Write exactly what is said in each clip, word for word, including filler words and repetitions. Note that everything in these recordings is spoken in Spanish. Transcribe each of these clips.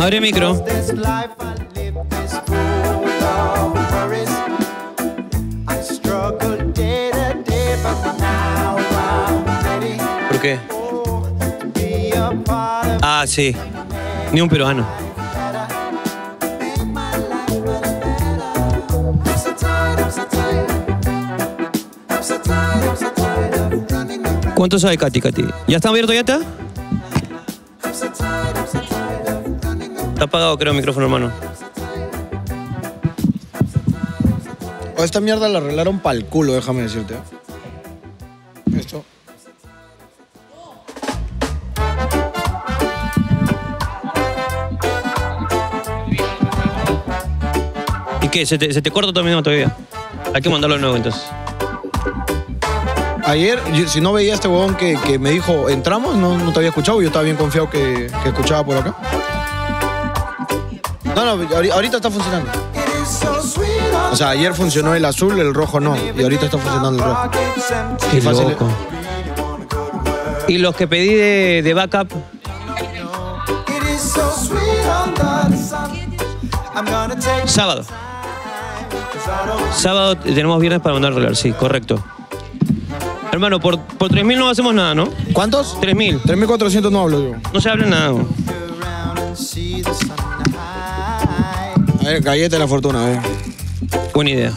Abre micro. ¿Por qué? Ah, sí. Ni un peruano. ¿Cuánto sabe Katy, Katy? ¿Ya está abierto, ya está? Está apagado, creo, el micrófono, hermano. O esta mierda la arreglaron pa'l culo, déjame decirte. Esto. ¿Y qué? ¿Se te, se te corta también todavía? Hay que mandarlo de nuevo, entonces. Ayer, yo, si no veía a este huevón que, que me dijo, entramos, no, no te había escuchado, yo estaba bien confiado que, que escuchaba por acá. No, no, ahorita está funcionando. O sea, ayer funcionó el azul, el rojo no, y ahorita está funcionando el rojo. Qué fácil. Loco. ¿Y los que pedí de, de backup? Sábado. Sábado tenemos viernes para mandar arreglar, sí, correcto. Hermano, por, por tres mil no hacemos nada, ¿no? ¿Cuántos? tres mil. tres mil cuatrocientos no hablo yo. No se habla nada. A ver, galleta de la fortuna, a ver. Buena idea.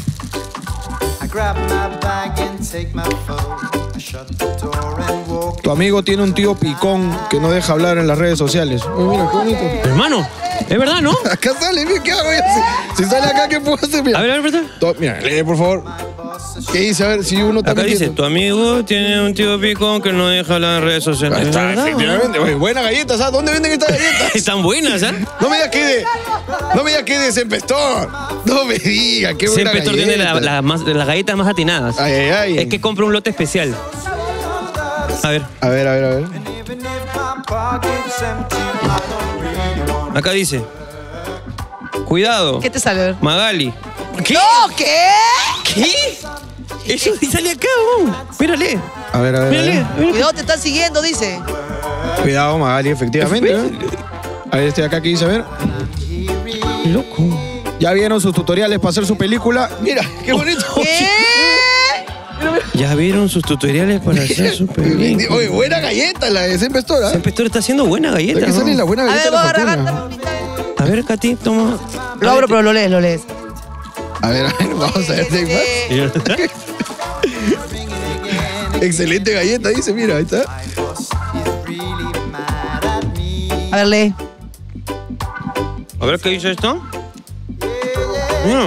Tu amigo tiene un tío picón que no deja hablar en las redes sociales. Oye, mira, qué bonito. Hermano, es verdad, ¿no? Acá sale, mira, ¿qué hago? Si, si sale acá, ¿qué puedo hacer? Mira. A ver, a ver, ¿verdad? To, mira, lee, por favor. ¿Qué dice? A ver, si uno está acá metiendo. dice, tu amigo tiene un tío picón que no deja hablar en redes sociales. Ahí está, efectivamente. Oye, buena galleta, ¿sabes? ¿Dónde venden estas galletas? Están buenas, ¿eh? No me digas que de... No me digas que de Sempestor. No me digas, qué buena Sempestor galleta. tiene la, la más, las galletas más atinadas. Ay, ay, ay. Es que compra un lote especial. A ver. A ver, a ver, a ver. Acá dice. Cuidado. ¿Qué te sale? A ver. Magali. ¿Qué? ¡No! ¿Qué? ¿Qué? Eso sale acá, vos. Mírale. A ver, a ver. Mírale. A ver. mírale. Cuidado, te están siguiendo, dice. Cuidado, Magali, efectivamente. ¿eh? A ver, este de acá que dice, a ver. Loco. ¿Ya vieron sus tutoriales para hacer su película? Mira, qué bonito. ¿Qué? ¿Ya vieron sus tutoriales para hacer su película? Oye, buena galleta la de Sempestor, ¿eh? Sempestor está haciendo buena galleta, ¿De qué ¿no? sale la buena A galleta ver, de la voy a fortuna? agarrar. A ver, Katy, toma. Lo abro, pero lo lees, lo lees. A ver, a ver, vamos a ver si hay más. Excelente galleta, dice, mira, ahí está. A ver, lee. A ver, ¿qué dice esto? Mira.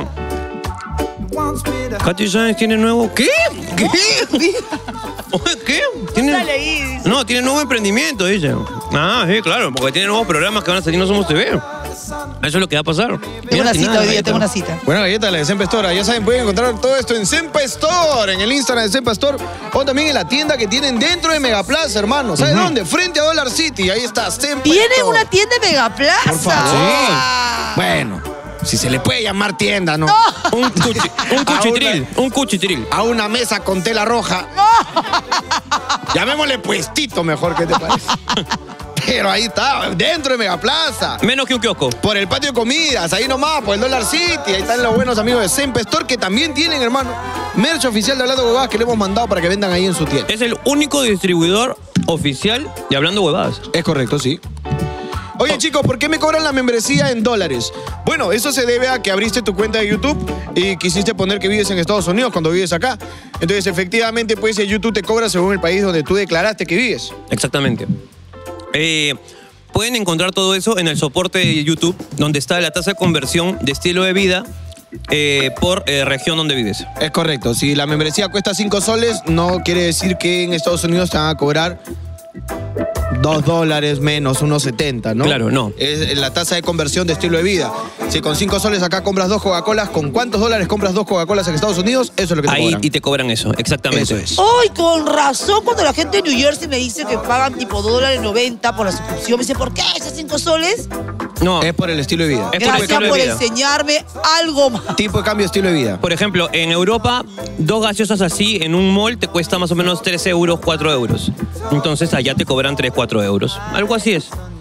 Katy Sáenz tiene nuevo... ¿Qué? ¿Qué? Oye, ¿qué? ¿Tiene... Sale ahí, dice. No, tiene nuevo emprendimiento, dice. Ah, sí, claro, porque tiene nuevos programas que van a salir No Somos T V. Eso es lo que va a pasar. Tengo una cita hoy día, tengo una cita. Buena galleta la de Sempestor. Ya saben, pueden encontrar todo esto en Sempestor, en el Instagram de Sempestor, o también en la tienda que tienen dentro de Megaplaza, hermano. ¿Sabes uh-huh. dónde? Frente a Dollar City. Ahí está Sempestor. ¿Tienen una tienda en Megaplaza? Por favor. Sí. Bueno, si se le puede llamar tienda, ¿no? No. Un, cuchi, un cuchitril, un cuchitril. A una mesa con tela roja. No. Llamémosle puestito mejor, ¿qué te parece? Pero ahí está, dentro de Megaplaza. Menos que un kiosco. Por el patio de comidas, ahí nomás, por el Dollar City. Ahí están los buenos amigos de Sempestor que también tienen, hermano, merch oficial de Hablando Huevadas que le hemos mandado para que vendan ahí en su tienda. Es el único distribuidor oficial de Hablando Huevadas. Es correcto, sí. Oye, oh. chicos, ¿por qué me cobran la membresía en dólares? Bueno, eso se debe a que abriste tu cuenta de YouTube y quisiste poner que vives en Estados Unidos cuando vives acá. Entonces, efectivamente, pues YouTube te cobra según el país donde tú declaraste que vives. Exactamente. Eh, pueden encontrar todo eso en el soporte de YouTube, donde está la tasa de conversión de estilo de vida eh, por eh, región donde vives. Es correcto. Si la membresía cuesta cinco soles, no quiere decir que en Estados Unidos te van a cobrar dos dólares menos, unos setenta, ¿no? Claro, no. Es la tasa de conversión de estilo de vida. Si con cinco soles acá compras dos Coca-Colas, ¿con cuántos dólares compras dos Coca-Colas en Estados Unidos? Eso es lo que te Ahí cobran. y te cobran eso, exactamente. Eso es. ¡Ay, con razón! Cuando la gente de New Jersey me dice que pagan tipo dos dólares noventa por la suscripción, me dice, ¿por qué esos cinco soles? No. Es por el estilo de vida. Es por el Gracias estilo por de vida. enseñarme algo más. Tipo de cambio de estilo de vida. Por ejemplo, en Europa, dos gaseosas así en un mall te cuesta más o menos tres euros, cuatro euros. Entonces allá te cobran tres, cuatro euros. Algo así es.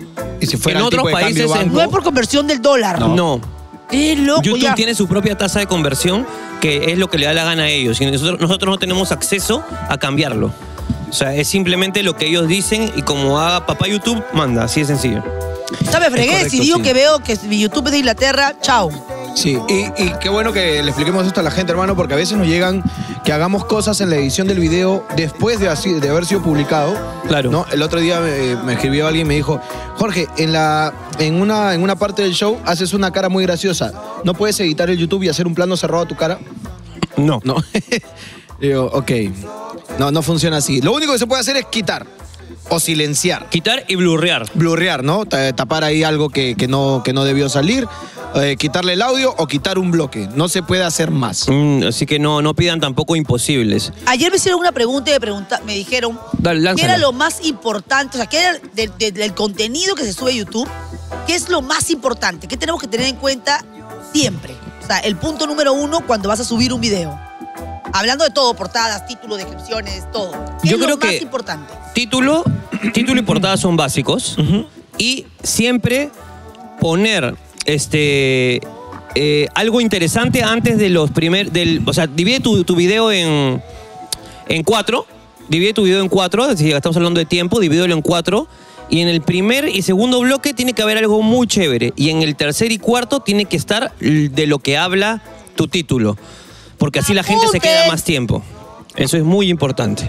que si fuera En el tipo otros de cambio países, en- banco. No es por conversión del dólar. No. Es loco, YouTube ya. tiene su propia tasa de conversión, que es lo que le da la gana a ellos. Y nosotros, nosotros no tenemos acceso a cambiarlo. O sea, es simplemente lo que ellos dicen y como haga papá YouTube, manda. Así de sencillo. ¿Sabes, fregué? correcto, Si digo sí. que veo que mi YouTube es de Inglaterra, chao. Sí, y, y qué bueno que le expliquemos esto a la gente, hermano, porque a veces nos llegan que hagamos cosas en la edición del video después de, así, de haber sido publicado. Claro. ¿No? El otro día me, me escribió alguien y me dijo, Jorge, en, la, en, una, en una parte del show haces una cara muy graciosa. ¿No puedes editar el YouTube y hacer un plano cerrado a tu cara? No. No. Digo, ok. No, no funciona así. Lo único que se puede hacer es quitar o silenciar. Quitar y blurrear. Blurrear, ¿no? Ta- Tapar ahí algo que, que, no, que no debió salir, eh, quitarle el audio o quitar un bloque. No se puede hacer más. Mm, así que no, no pidan tampoco imposibles. Ayer me hicieron una pregunta y me, pregunta, me dijeron Dale, qué lánzala. era lo más importante, o sea, qué era de- de- del contenido que se sube a YouTube, qué es lo más importante, qué tenemos que tener en cuenta siempre. O sea, el punto número uno cuando vas a subir un video. Hablando de todo, portadas, títulos, descripciones, todo. ¿Qué Yo es creo lo más que- importante? Título, título y portada son básicos. Y siempre poner este eh, algo interesante antes de los primeros. O sea, divide tu, tu video en, en cuatro. Divide tu video en cuatro. Si estamos hablando de tiempo, divídelo en cuatro. Y en el primer y segundo bloque tiene que haber algo muy chévere. Y en el tercer y cuarto tiene que estar de lo que habla tu título. Porque así la gente se queda más tiempo. Eso es muy importante.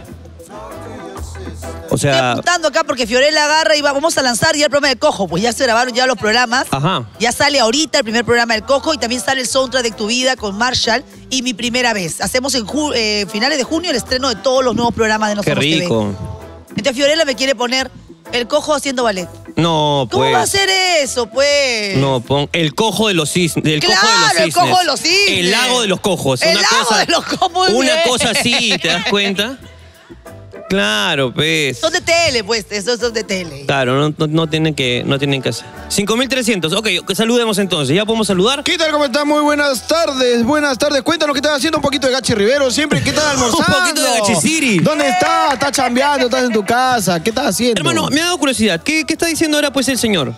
O Estoy sea, apuntando acá porque Fiorella agarra y va, vamos a lanzar ya el programa del Cojo. Pues ya se grabaron ya los programas. ajá. Ya sale ahorita el primer programa del Cojo y también sale el soundtrack de Tu Vida con Marshall y Mi Primera Vez. Hacemos en ju- eh, finales de junio el estreno de todos los nuevos programas de Qué Nosotros T V. rico. Entonces Fiorella me quiere poner el Cojo haciendo ballet. No, ¿Cómo pues. va a ser eso, pues? No, pon el cojo de los cisnes. Del Claro, cojo de los el cisnes. cojo de los cisnes. El lago de los cojos. El una lago cosa, de los cojos, muy Una bien. cosa así, ¿te das cuenta? Claro, pues. Son de tele, pues. Esos son de tele. Claro, no, no, no tienen que, no tienen que hacer. cinco mil trescientos. Ok, que saludemos entonces. ¿Ya podemos saludar? ¿Qué tal? ¿Cómo estás? Muy buenas tardes. Buenas tardes. Cuéntanos qué estás haciendo. Un poquito de Gachi Rivero. Siempre, ¿qué estás almorzando? Un poquito de Gachiciri. ¿Dónde estás? ¿Estás chambeando? ¿Estás en tu casa? ¿Qué estás haciendo? Hermano, me ha dado curiosidad. ¿Qué, qué está diciendo ahora pues el señor?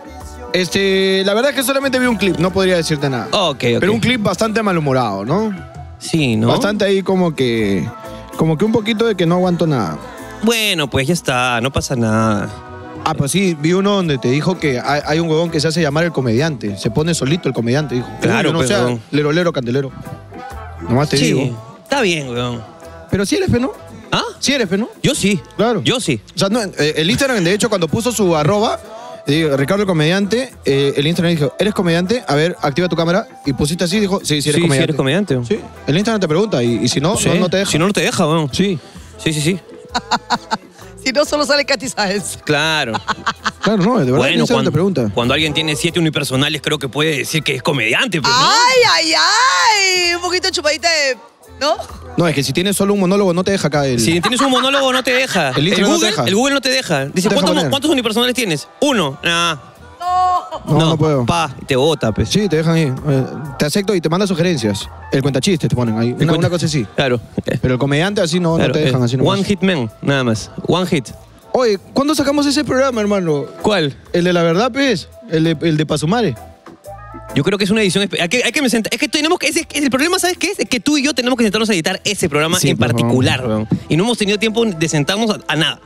Este, la verdad es que solamente vi un clip. No podría decirte nada. Ok, ok. Pero un clip bastante malhumorado, ¿no? Sí, ¿no? Bastante ahí como que... Como que un poquito de que no aguanto nada. Bueno, pues ya está, no pasa nada. Ah, pues sí, vi uno donde te dijo que hay, hay un huevón que se hace llamar el comediante. Se pone solito el comediante, dijo. Claro, Uy, no pues, sea huevón. lero, lero, candelero. Nomás te Sí, digo. está bien, weón. Pero sí eres, fe, ¿no? ¿Ah? Sí eres, fe, ¿no? Yo sí. Claro. Yo sí. O sea, no, eh, el Instagram, de hecho, cuando puso su arroba, digo, Ricardo el comediante, eh, el Instagram dijo, ¿eres comediante? A ver, activa tu cámara. Y pusiste así, dijo, sí, sí eres Sí, sí comediante. eres comediante. Sí, el Instagram te pregunta y, y si no, Sí. no, no te deja. Si no, no te deja, weón. Sí, Sí, sí, sí. Si no, solo sale Katy Sáenz. Claro. claro, no, de verdad el Bueno, Instagram cuando, te pregunta. cuando alguien tiene siete unipersonales, creo que puede decir que es comediante, pues, ¿no? ¡Ay, ay, ay! Un poquito chupadita de... ¿No? No, es que si tienes solo un monólogo no te deja acá el... Si tienes un monólogo, no te deja. El Instagram no te Google, deja. el Google no te deja. Dice, Deja ¿cuántos, poner. ¿cuántos unipersonales tienes? Uno. Nah. No, no, puedo. Pa, y te bota, pues. Sí, te dejan ahí. Eh, te acepto y te manda sugerencias. El cuentachiste te ponen ahí. Una, cuenta- una cosa así. Claro. Pero el comediante así no, Claro, no te dejan eh, así nomás. One Hit Man, nada más. One Hit. Oye, ¿cuándo sacamos ese programa, hermano? ¿Cuál? El de la verdad, pues. El de, el de Pazumare. Yo creo que es una edición... espe- Hay que, hay que me senta- Es que tenemos que... ese- el problema, ¿sabes qué es? Es que tú y yo tenemos que sentarnos a editar ese programa Sí, en por favor. particular, weón. Y no hemos tenido tiempo de sentarnos a, a nada.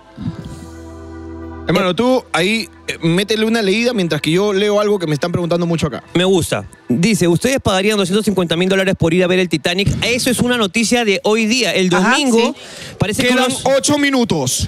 Hermano, tú ahí eh, métele una leída mientras que yo leo algo que me están preguntando mucho acá. Me gusta. Dice, ¿ustedes pagarían doscientos cincuenta mil dólares por ir a ver el Titanic? Eso es una noticia de hoy día. El Ajá, domingo sí. parece que Quedan unos ocho minutos.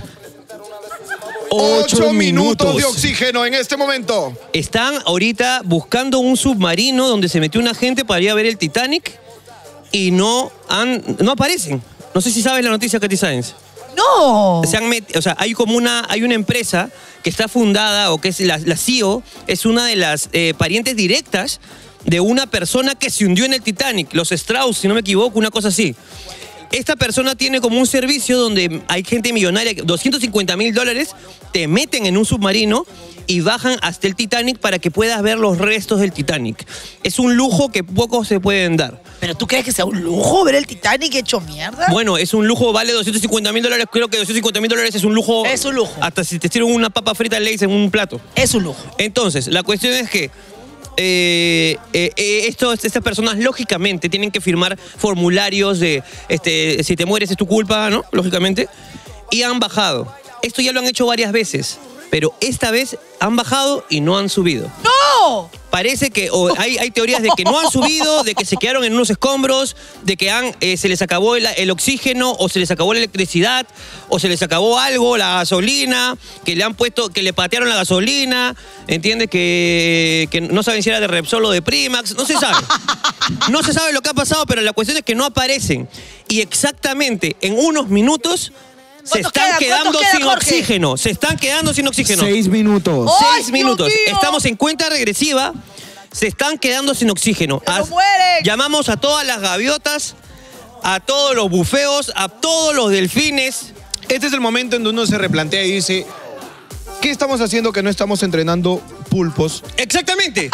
Ocho minutos de oxígeno en este momento. están ahorita buscando un submarino donde se metió una gente para ir a ver el Titanic y no han, no aparecen. No sé si sabes la noticia, Katy Sáenz. ¡No! Se han met- o sea, hay como una, hay una empresa que está fundada o que es la, la C E O, es una de las eh, parientes directas de una persona que se hundió en el Titanic, los Strauss, si no me equivoco, una cosa así. esta persona tiene como un servicio donde hay gente millonaria, doscientos cincuenta mil dólares, te meten en un submarino y bajan hasta el Titanic para que puedas ver los restos del Titanic. Es un lujo que pocos se pueden dar. ¿Pero tú crees que sea un lujo ver el Titanic hecho mierda? Bueno, es un lujo, vale doscientos cincuenta mil dólares. Creo que doscientos cincuenta mil dólares es un lujo. Es un lujo. Hasta si te sirven una papa frita Lay's en un plato. Es un lujo. Entonces, la cuestión es que eh, eh, eh, estos, estas personas, lógicamente, tienen que firmar formularios de este, si te mueres es tu culpa, ¿no? Lógicamente. Y han bajado. Esto ya lo han hecho varias veces. Pero esta vez han bajado y no han subido. ¡No! Parece que o hay, hay teorías de que no han subido, de que se quedaron en unos escombros, de que han, eh, se les acabó el, el oxígeno, o se les acabó la electricidad, o se les acabó algo, la gasolina, que le han puesto, que le patearon la gasolina, ¿entiendes? Que, que no saben si era de Repsol o de Primax, no se sabe. No se sabe lo que ha pasado, pero la cuestión es que no aparecen. Y exactamente en unos minutos se están queda? quedando queda, sin Jorge? oxígeno. Se están quedando sin oxígeno. Seis minutos. ¡Ay, Seis Dios minutos. mío! Estamos en cuenta regresiva. Se están quedando sin oxígeno. ¡Se nos Haz- mueren! Llamamos a todas las gaviotas, a todos los bufeos, a todos los delfines. Este es el momento en donde uno se replantea y dice, ¿qué estamos haciendo que no estamos entrenando pulpos? Exactamente.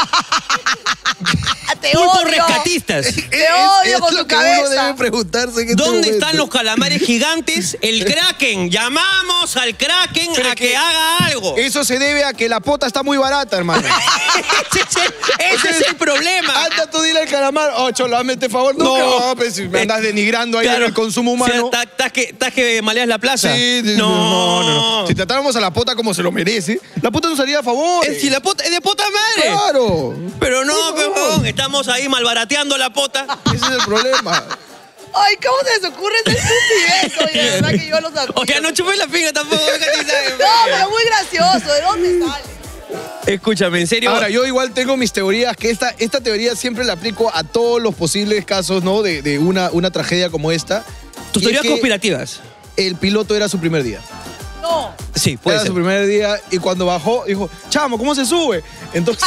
¡Te Pulpos odio! rescatistas. Te odio Es con lo tu que uno cabeza. debe preguntarse en este ¿Dónde momento. están los calamares gigantes? El Kraken. Llamamos al Kraken Pero a que, que- haga algo. Eso se debe a que la pota está muy barata, hermano. ese es el, ese es el problema. Anda tú dile al calamar, oh, cholo, hazme este favor. No, No. no pues, si me andas denigrando ahí Claro. el consumo humano. O sea, ¿Estás que, estás que maleas la plaza? Sí, sí, no. no, no, no. Si tratáramos a la pota como se lo merece, la pota nos haría a favor. Es, si la pota, es de pota madre. Claro. Pero no, Por favor. pejón, estamos ahí malbarateando la pota. Ese es el problema. Ay, ¿cómo se les ocurre esa estupidez? Oye, de verdad que yo los admiro. O sea, no chupé la pinga tampoco. No, pero muy gracioso. ¿De dónde sale? Escúchame, en serio. Ahora, yo igual tengo mis teorías, que esta, esta teoría siempre la aplico a todos los posibles casos, ¿no? De, de una, una tragedia como esta. tus Y teorías es que conspirativas. El piloto era su primer día. No. Sí, puede Era ser. su primer día y cuando bajó dijo, chamo, ¿cómo se sube? Entonces,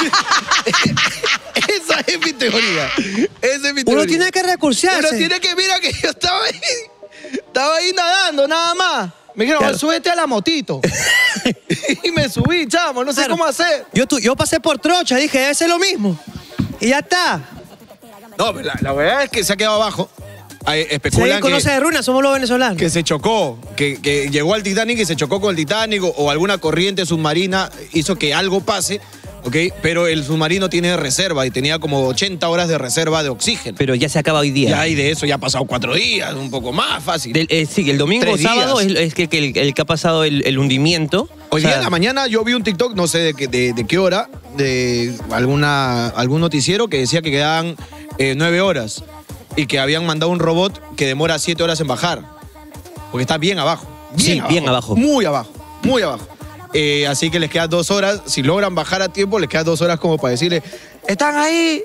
esa es mi teoría. Esa es mi teoría. Uno tiene que recursearse. Uno tiene que, mira que yo estaba ahí, estaba ahí nadando, nada más. Me dijeron, Claro. súbete a la motito. Y me subí, chamo, no sé Claro. cómo hacer. Yo, tu- yo pasé por trocha, dije, debe ser lo mismo. Y ya está. No, pero la, la verdad es que se ha quedado abajo. Ahí Si especulan alguien conoce que, de runas, somos los venezolanos. que se chocó, que, que llegó al Titanic y se chocó con el Titanic o, o alguna corriente submarina hizo que algo pase, ¿ok? Pero el submarino tiene reserva y tenía como ochenta horas de reserva de oxígeno. Pero ya se acaba hoy día. Ya y de eso ya ha pasado cuatro días, un poco más fácil. Del- eh, sí, el domingo o Tres sábado es, días. es que, que el, el que ha pasado el, el hundimiento. Hoy O sea, día en la mañana yo vi un TikTok, no sé de qué, de, de qué hora, de alguna, algún noticiero que decía que quedaban eh, nueve horas y que habían mandado un robot que demora siete horas en bajar. Porque está bien abajo. Sí, bien abajo. Muy abajo, muy abajo. Eh, así que les quedan dos horas. Si logran bajar a tiempo, les quedan dos horas como para decirle, ¡están ahí!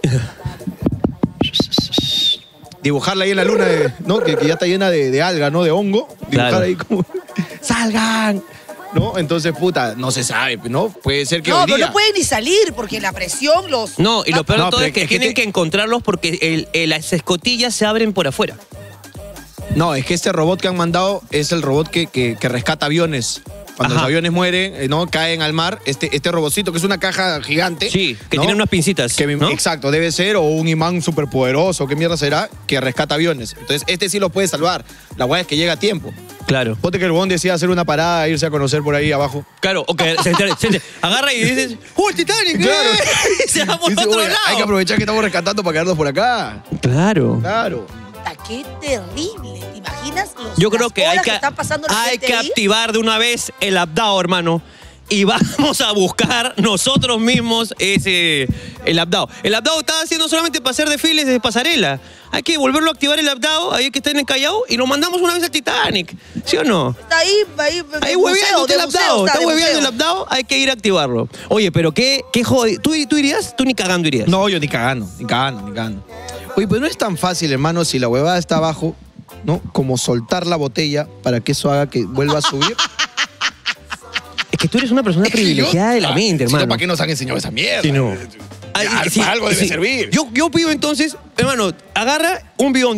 Dibujarla ahí en la luna, de- ¿no? Que, que ya está llena de, de alga, ¿no? De hongo. Dibujar Claro. ahí como, ¡salgan! ¿No? Entonces, puta, no se sabe, ¿no? Puede ser que No, hoy pero día... no pueden ni salir porque la presión los... No, y lo peor No, de todo pero es que, es que tienen te- que encontrarlos porque el- el- las escotillas se abren por afuera. No, es que este robot que han mandado es el robot que, que- que rescata aviones. Cuando Ajá. los aviones mueren, eh, ¿no? Caen al mar, este, este robotcito, que es una caja gigante. Sí, que ¿no? tiene unas pincitas. Que me- ¿no? Exacto, debe ser, o un imán superpoderoso, ¿qué mierda será? Que rescata aviones. Entonces, este sí los puede salvar. La guay es que llega a tiempo. Claro. Ponte que el bond decía hacer una parada e irse a conocer por ahí abajo. Claro, o que se, se- se- agarra y dices, ¡uh, el Titanic! Claro. eh", y se va por Dice, otro "Oye, lado. hay que aprovechar que estamos rescatando para quedarnos por acá. Claro. Claro. Puta, ¡qué terrible! ¿Te imaginas los, Yo creo las que hay horas que, están pasando la hay gente que ahí? activar de una vez el Abdao, hermano. Y vamos a buscar nosotros mismos ese, el Abdao. El Abdao está haciendo solamente para hacer desfiles de pasarela. Hay que volverlo a activar el Abdao, ahí que está en el Callao, y lo mandamos una vez al Titanic. ¿Sí o no? Está ahí, ahí, Ahí de hueveando museo, el de museo Abdao. está, Está de hueveando museo. el Abdao, hay que ir a activarlo. Oye, pero qué, qué jodido. ¿Tú, ¿Tú irías? Tú ni cagando irías. No, yo ni cagando, ni cagando, ni cagando. Oye, pues no es tan fácil, hermano, si la huevada está abajo, ¿no? Como soltar la botella para que eso haga que vuelva a subir. Es que tú eres una persona privilegiada de la mente, hermano. Si no, ¿para qué nos han enseñado esa mierda? Sí, no. Ya, Ay, para algo debe sí. servir. Yo, yo pido entonces, hermano, agarra un bidón de agua.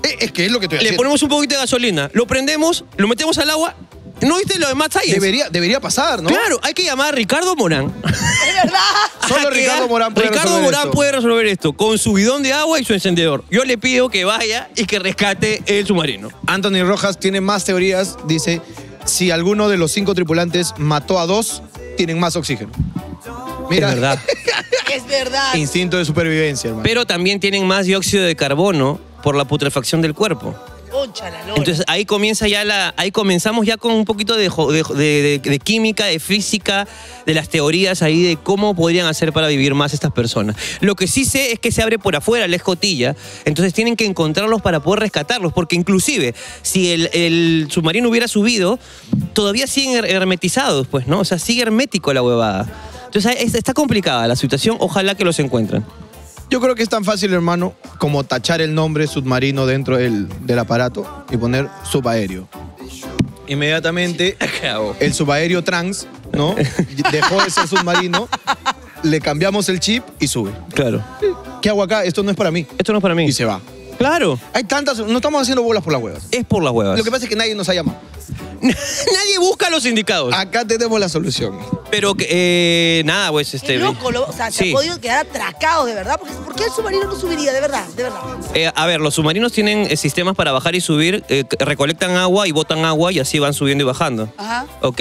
Eh, Es que es lo que estoy Le haciendo. ponemos un poquito de gasolina, lo prendemos, lo metemos al agua. ¿No viste lo de Mad Science? Debería, debería pasar, ¿no? Claro, hay que llamar a Ricardo Morán. ¿Es verdad? Solo A que Ricardo ha- Morán puede Ricardo resolver Morán esto. puede resolver esto con su bidón de agua y su encendedor. Yo le pido que vaya y que rescate el submarino. Anthony Rojas tiene más teorías. Dice, si alguno de los cinco tripulantes mató a dos, tienen más oxígeno. Mira, Es verdad. Es verdad. instinto de supervivencia, hermano. Pero también tienen más dióxido de carbono por la putrefacción del cuerpo. Concha la lora. Entonces ahí comienza ya la, ahí comenzamos ya con un poquito de, jo- de, de- de- de química, de física, de las teorías ahí de cómo podrían hacer para vivir más estas personas. Lo que sí sé es que se abre por afuera la escotilla, entonces tienen que encontrarlos para poder rescatarlos, porque inclusive si el, el submarino hubiera subido, todavía siguen her- hermetizados, pues, ¿no? O sea, sigue hermético la huevada. Entonces es- está complicada la situación, ojalá que los encuentren. Yo creo que es tan fácil, hermano, como tachar el nombre submarino dentro del, del aparato y poner subaéreo. Inmediatamente, el subaéreo trans, ¿no? Dejó de ser submarino, le cambiamos el chip y sube. Claro. ¿Qué hago acá? Esto no es para mí. Esto no es para mí. Y se va. Claro, Hay tantas, no estamos haciendo bolas por las huevas. es por las huevas. Lo que pasa es que nadie nos ha llamado. Nadie busca los indicados. Acá tenemos la solución. Pero que, eh, nada, pues este. Qué loco, lo- o sea, se sí. ha podido quedar atracado de verdad. Porque, ¿por qué el submarino no subiría? De verdad, de verdad. Eh, a ver, los submarinos tienen eh, sistemas para bajar y subir, eh, que recolectan agua y botan agua y así van subiendo y bajando. Ajá. ¿Ok?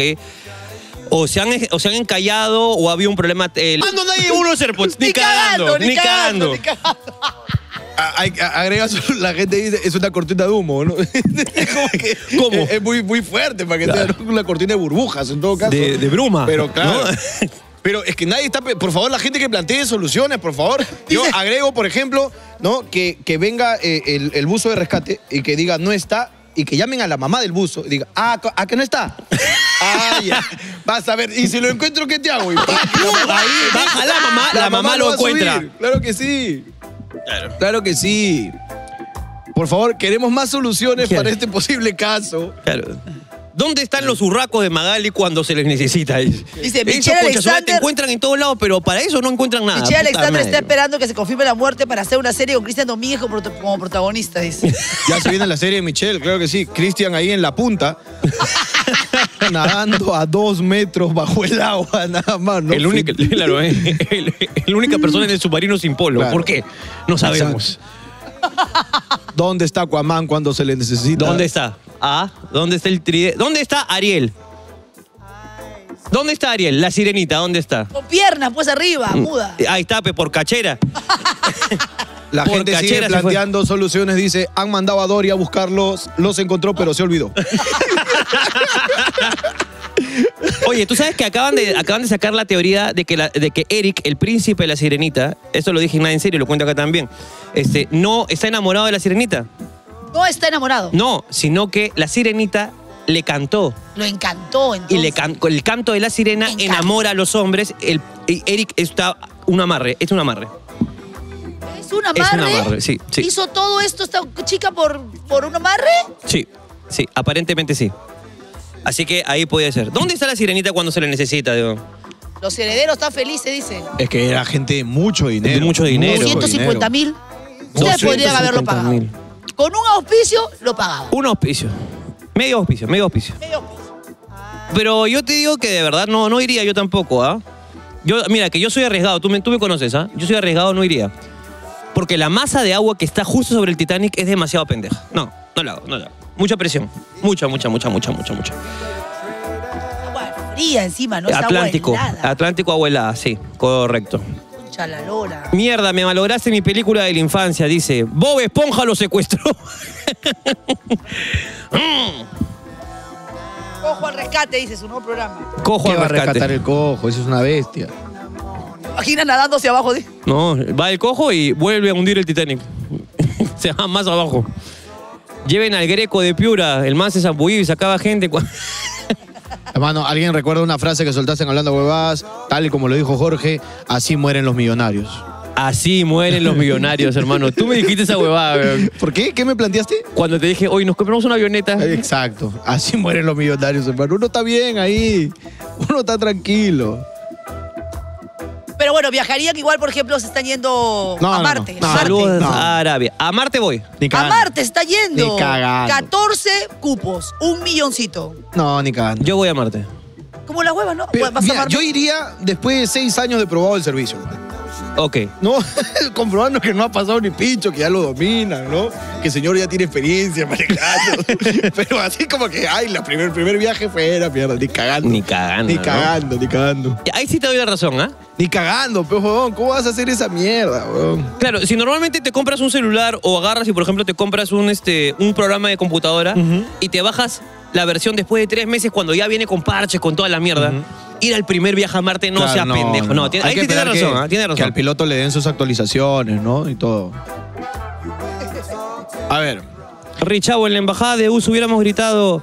O se han, o se han encallado o había un problema. Eh, ¿Cuándo nadie uno los AirPods? Ni cagando, ni cagando. ni cagando. A- hay- a- Agrega solo, la gente dice, es una cortina de humo, ¿no? Es como que ¿Cómo? Es, es muy, muy fuerte para que Claro. sea una cortina de burbujas, en todo caso. De, de bruma. Pero claro. ¿no? Pero es que nadie está... pe- Por favor, la gente que plantee soluciones, por favor. Yo Dice- agrego, por ejemplo, ¿no? Que, que venga eh, el, el buzo de rescate y que diga no está y que llamen a la mamá del buzo y diga, ah, co- ¿a que no está? Ah, ya. Vas a ver. Y si lo encuentro, ¿qué te hago? Y pa- Ahí baja la mamá, la, mamá, lo va a subir. encuentra. Claro que sí. Claro. Claro que sí. Por favor, queremos más soluciones Claro. para este posible caso. Claro. ¿Dónde están los urracos de Magali cuando se les necesita? Dice, Esos Michelle conchas, te Alexander- encuentran en todos lados, pero para eso no encuentran nada. Michelle Puta Alexander madre. está esperando que se confirme la muerte para hacer una serie con Cristian Domínguez como, prota- como protagonista, dice. Ya se viene la serie de Michelle, claro que sí. Cristian ahí en la punta, nadando a dos metros bajo el agua, nada más. ¿no? El único, claro, eh, el- el- la única persona en el submarino sin polo. Claro. ¿Por qué? No sabemos. ¿Dónde está Aquaman cuando se le necesita? ¿Dónde está? Ah, ¿dónde está el tridente? ¿Dónde está Ariel? ¿Dónde está Ariel? La sirenita, ¿dónde está? Con piernas, pues arriba, Mm. muda. Ahí está, pe, por cachera. La Por gente sigue cachera se fue. planteando soluciones. Dice, han mandado a Dory a buscarlos, los encontró, pero se olvidó. Oye, ¿tú sabes que acaban de, acaban de sacar la teoría de que, la- de que Eric, el príncipe de la sirenita, esto lo dije en Nada en Serio, lo cuento acá también, este, no está enamorado de la sirenita? No está enamorado. No, sino que la sirenita le cantó. Lo encantó, entonces. Y le can- con el canto de la sirena Me encanta. enamora a los hombres. El, y Eric está un amarre, es un amarre. ¿Es un Es un amarre? amarre, sí, sí. ¿Hizo todo esto esta chica por, por un amarre? Sí, sí, aparentemente sí. Así que ahí puede ser. ¿Dónde está la sirenita cuando se le necesita? Digo? Los herederos están felices, dice. Es que era gente de mucho dinero. De mucho dinero. doscientos cincuenta mil. Ustedes doscientos podrían haberlo cincuenta pagado. mil. Con un auspicio, lo pagaba. Un auspicio. Medio auspicio, medio auspicio. Medio auspicio. Pero yo te digo que de verdad no, no iría yo tampoco, ¿ah? Yo, mira, que yo soy arriesgado, tú me, tú me conoces, ¿ah? Yo soy arriesgado, no iría. Porque la masa de agua que está justo sobre el Titanic es demasiado pendeja. No, no la hago, no la hago. Mucha presión. Mucha, mucha, mucha, mucha, mucha, mucha. Agua fría encima, ¿no? Es agua Atlántico. helada. Atlántico agua helada, sí, correcto. Concha la lora. Mierda, me malograste mi película de la infancia, dice. Bob Esponja lo secuestró. Ojo al rescate, dice su nuevo programa. Cojo ¿Qué al va a rescate. rescatar el cojo? Eso es una bestia. Imagina nadando hacia abajo. dice. No, va el cojo y vuelve a hundir el Titanic. Se va más abajo. Lleven al Greco de Piura, el man se zambulló y sacaba gente. cua- Hermano, ¿alguien recuerda una frase que soltaste en Hablando Huevadas? Tal y como lo dijo Jorge, así mueren los millonarios. Así mueren los millonarios, hermano. Tú me dijiste esa huevada, weón. ¿Por qué? ¿Qué me planteaste? Cuando te dije, hoy nos compramos una avioneta. Exacto, así mueren los millonarios, hermano. Uno está bien ahí, uno está tranquilo. Pero bueno, viajarían igual, por ejemplo, se están yendo No, a no, Marte. no. a Marte. Saludos No. a Arabia. A Marte voy. Ni A cagando. Marte se está yendo. Ni cagando. catorce cupos, un milloncito. No, ni cagando. Yo voy a Marte. Como las huevas, ¿no? Pero, Vas a mira, Marte. yo iría después de seis años de probado el servicio. Ok. No, comprobando que no ha pasado ni pincho, que ya lo dominan, ¿no? Que el señor ya tiene experiencia manejando. Pero así como que, ay, la primer, primer viaje fuera, mierda, ni cagando. Ni cagando, Ni ¿no? cagando, ni cagando. Ahí sí te doy la razón, ¿ah? Ni cagando, pero, huevón, ¿cómo vas a hacer esa mierda, huevón? Claro, si normalmente te compras un celular o agarras y, por ejemplo, te compras un, este, un programa de computadora y te bajas la versión después de tres meses cuando ya viene con parches, con toda la mierda, ir al primer viaje a Marte no Claro, sea pendejo. No, tiene- Hay ahí que sí tiene esperar razón, que, ¿ah? Tiene que razón. al piloto le den sus actualizaciones, ¿no? Y todo. A ver. Richavo, en la embajada de U S hubiéramos gritado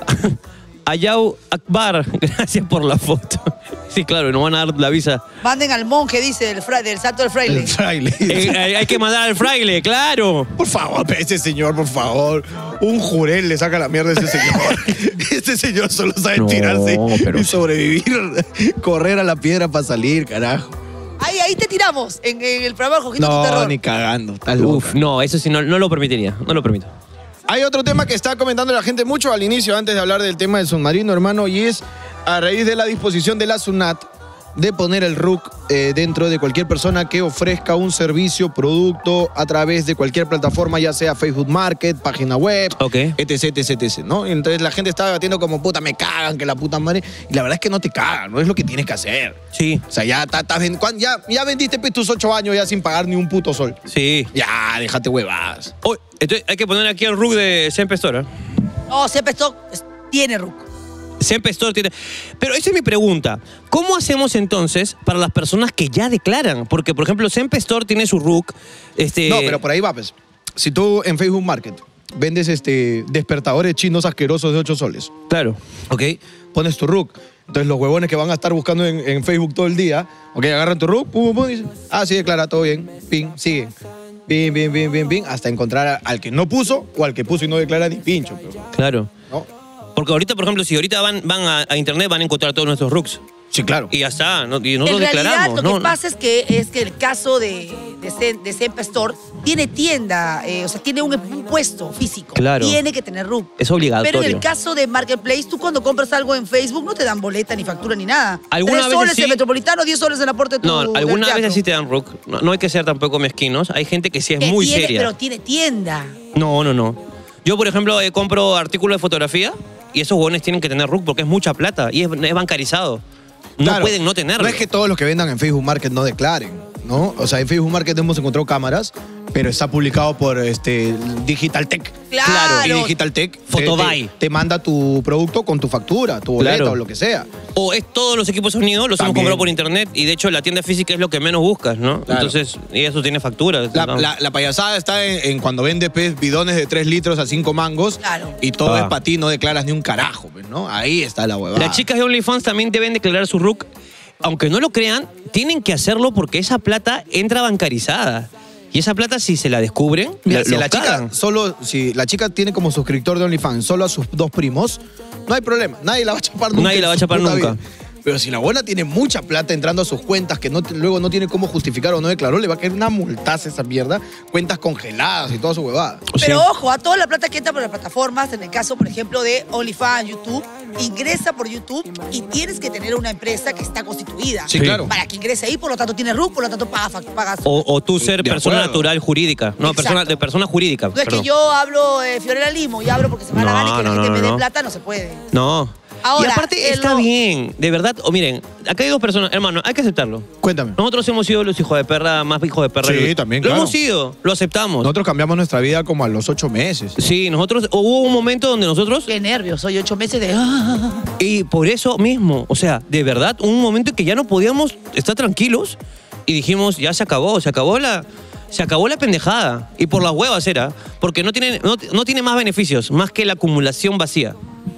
Ayau Akbar, gracias por la foto. Sí, claro, nos van a dar la visa. Manden al monje, dice, del, fra- del santo del fraile. El fraile. Eh, hay, hay que mandar al fraile, claro. Por favor, ese señor, por favor. Un jurel le saca la mierda a ese señor. Ese señor solo sabe No, tirarse pero- y sobrevivir. Correr a la piedra para salir, carajo. Ahí, ahí te tiramos, en, en el programa Jojito tu No, terror. ni cagando. Estás loca. Uf, no, eso sí, no, no lo permitiría. No lo permito. Hay otro tema que está comentando la gente mucho al inicio, antes de hablar del tema del submarino, hermano, y es a raíz de la disposición de la SUNAT de poner el R U C eh, dentro de cualquier persona que ofrezca un servicio, producto a través de cualquier plataforma, ya sea Facebook Market, página web, Ok. etc, etc, etc, ¿no? Y entonces la gente está debatiendo como, puta, me cagan, que la puta madre. Y la verdad es que no te cagan, no es lo que tienes que hacer. Sí, O sea, ya, ta- ta- ven- cuan- ya, ya vendiste pues, tus ocho años ya sin pagar ni un puto sol. sí. Ya, déjate huevadas. Oh, entonces hay que poner aquí el R U C de Sempe Store, ¿eh? No, siempre esto es- tiene R U C. Sempe Store tiene... Pero esa es mi pregunta. ¿Cómo hacemos entonces para las personas que ya declaran? Porque, por ejemplo, Sempe Store tiene su R U C. Este... No, pero por ahí va, pues. Si tú en Facebook Market vendes este, despertadores chinos asquerosos de ocho soles, Claro. ¿ok? Pones tu R U C. Entonces los huevones que van a estar buscando en, en Facebook todo el día, ¿ok? Agarran tu R U C, pum, pum, pum, y dicen, ah, sí, declara, todo bien, ping, siguen. Ping, ping, ping, ping, ping, hasta encontrar a- al que no puso o al que puso y no declara ni pincho, pero, Claro. ¿no? Porque ahorita, por ejemplo, si ahorita van, van a, a internet, van a encontrar todos nuestros R U Cs. Sí, claro. Y ya está. ¿no? Y nosotros en realidad, declaramos. lo ¿no? que pasa es que, es que el caso de, de, Sem- de Sempe Store tiene tienda, eh, o sea, tiene un, un puesto físico. Claro. Tiene que tener R U C. Es obligatorio. Pero en el caso de Marketplace, tú cuando compras algo en Facebook no te dan boleta ni factura ni nada. Algunas Tres veces soles sí. en Metropolitano, diez soles en la puerta de tu No, del algunas teatro. veces sí te dan R U C. No, no hay que ser tampoco mezquinos. Hay gente que sí es Que muy tiene- seria. Pero tiene tienda. No, no, no. Yo, por ejemplo, eh, compro artículos de fotografía y esos huevones tienen que tener R U C porque es mucha plata y es, es bancarizado. No Claro. pueden no tenerlo. No es que todos los que vendan en Facebook Market no declaren, ¿no? O sea, en Facebook Market hemos encontrado cámaras, pero está publicado por este, Digital Tech. Claro. Y Digital Tech te- Fotobuy. te, te manda tu producto con tu factura, tu boleta Claro. o lo que sea. O es todos los equipos de sonido, los hemos También. comprado por internet y de hecho la tienda física es lo que menos buscas, ¿no? Claro. Entonces, y eso tiene factura. La, ¿no? la- la payasada está en, en cuando vendes pues, bidones de tres litros a cinco mangos Claro. y todo Ah. es para ti, no declaras ni un carajo, pues, ¿no? Ahí está la huevada. Las chicas de OnlyFans también deben declarar su R U C. Aunque no lo crean, tienen que hacerlo porque esa plata entra bancarizada. Y esa plata, si se la descubren, Mira, la- si los la chica cagan. solo, si la chica tiene como suscriptor de OnlyFans solo a sus dos primos, no hay problema. Nadie la va a chapar nunca. Nadie en la va a su chapar puta nunca. vida. Pero si la buena tiene mucha plata entrando a sus cuentas que no, te- luego no tiene cómo justificar o no declaró, le va a caer una multaza esa mierda, cuentas congeladas y toda su huevada. Pero Sí. ojo, a toda la plata que entra por las plataformas, en el caso, por ejemplo, de OnlyFans, YouTube, ingresa por YouTube y tienes que tener una empresa que está constituida. Sí, claro. Para que ingrese ahí, por lo tanto tiene R U C, por lo tanto paga, fac- pagas. O, o tú ser De persona acuerdo. natural jurídica. No, Exacto. persona, de persona jurídica. No es perdón. que yo hablo eh, Fiorella Limo y hablo porque se me da la No, gana y que la no, gente no, me dé no. plata, no se puede. No. Ahora, y aparte en está lo- bien, de verdad. O miren, acá hay dos personas. Hermano, hay que aceptarlo. Cuéntame. Nosotros hemos sido los hijos de perra, más hijos de perra. Sí, que- también, Lo claro. hemos sido, lo aceptamos. Nosotros cambiamos nuestra vida como a los ocho meses. Sí, nosotros, hubo un momento donde nosotros, Qué nervios, soy ocho meses de... ah. y por eso mismo, o sea, de verdad, un momento en que ya no podíamos estar tranquilos y dijimos, ya se acabó, se acabó la, se acabó la pendejada. Y por las huevas era, porque no tiene, no, no tiene más beneficios, más que la acumulación vacía.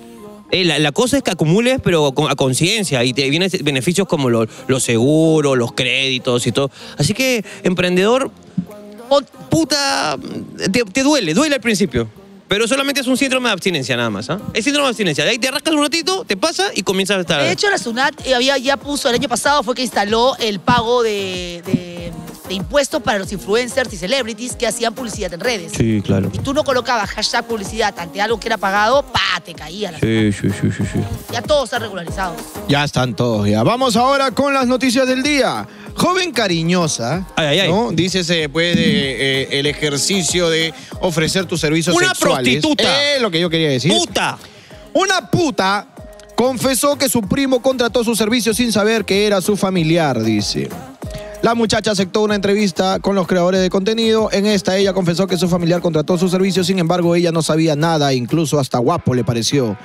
Eh, la, la cosa es que acumules, pero con- a conciencia, y te vienen beneficios como lo- los seguros, los créditos y todo. Así que, emprendedor, Pon- puta, te, te duele, duele al principio. Pero solamente es un síndrome de abstinencia nada más, ¿ah? Es síndrome de abstinencia. De ahí te rascas un ratito, te pasa y comienzas a estar... De hecho, la SUNAT eh, había, ya puso, el año pasado fue que instaló el pago de, de, de impuestos para los influencers y celebrities que hacían publicidad en redes. Sí, claro. Y tú no colocabas hashtag publicidad ante algo que era pagado, pa, te caía la Sí, sí, sí, sí, sí. Ya todo está regularizado. Ya están todos, ya. Vamos ahora con las noticias del día. Joven cariñosa, Ay, ay, ay. ¿no? Dícese, pues, de, eh, el ejercicio de ofrecer tus servicios Una sexuales. prostituta. Es lo que yo quería decir. ¡Puta! Una puta confesó que su primo contrató sus servicios sin saber que era su familiar, dice. La muchacha aceptó una entrevista con los creadores de contenido. En esta, ella confesó que su familiar contrató sus servicios, sin embargo, ella no sabía nada, incluso hasta guapo le pareció.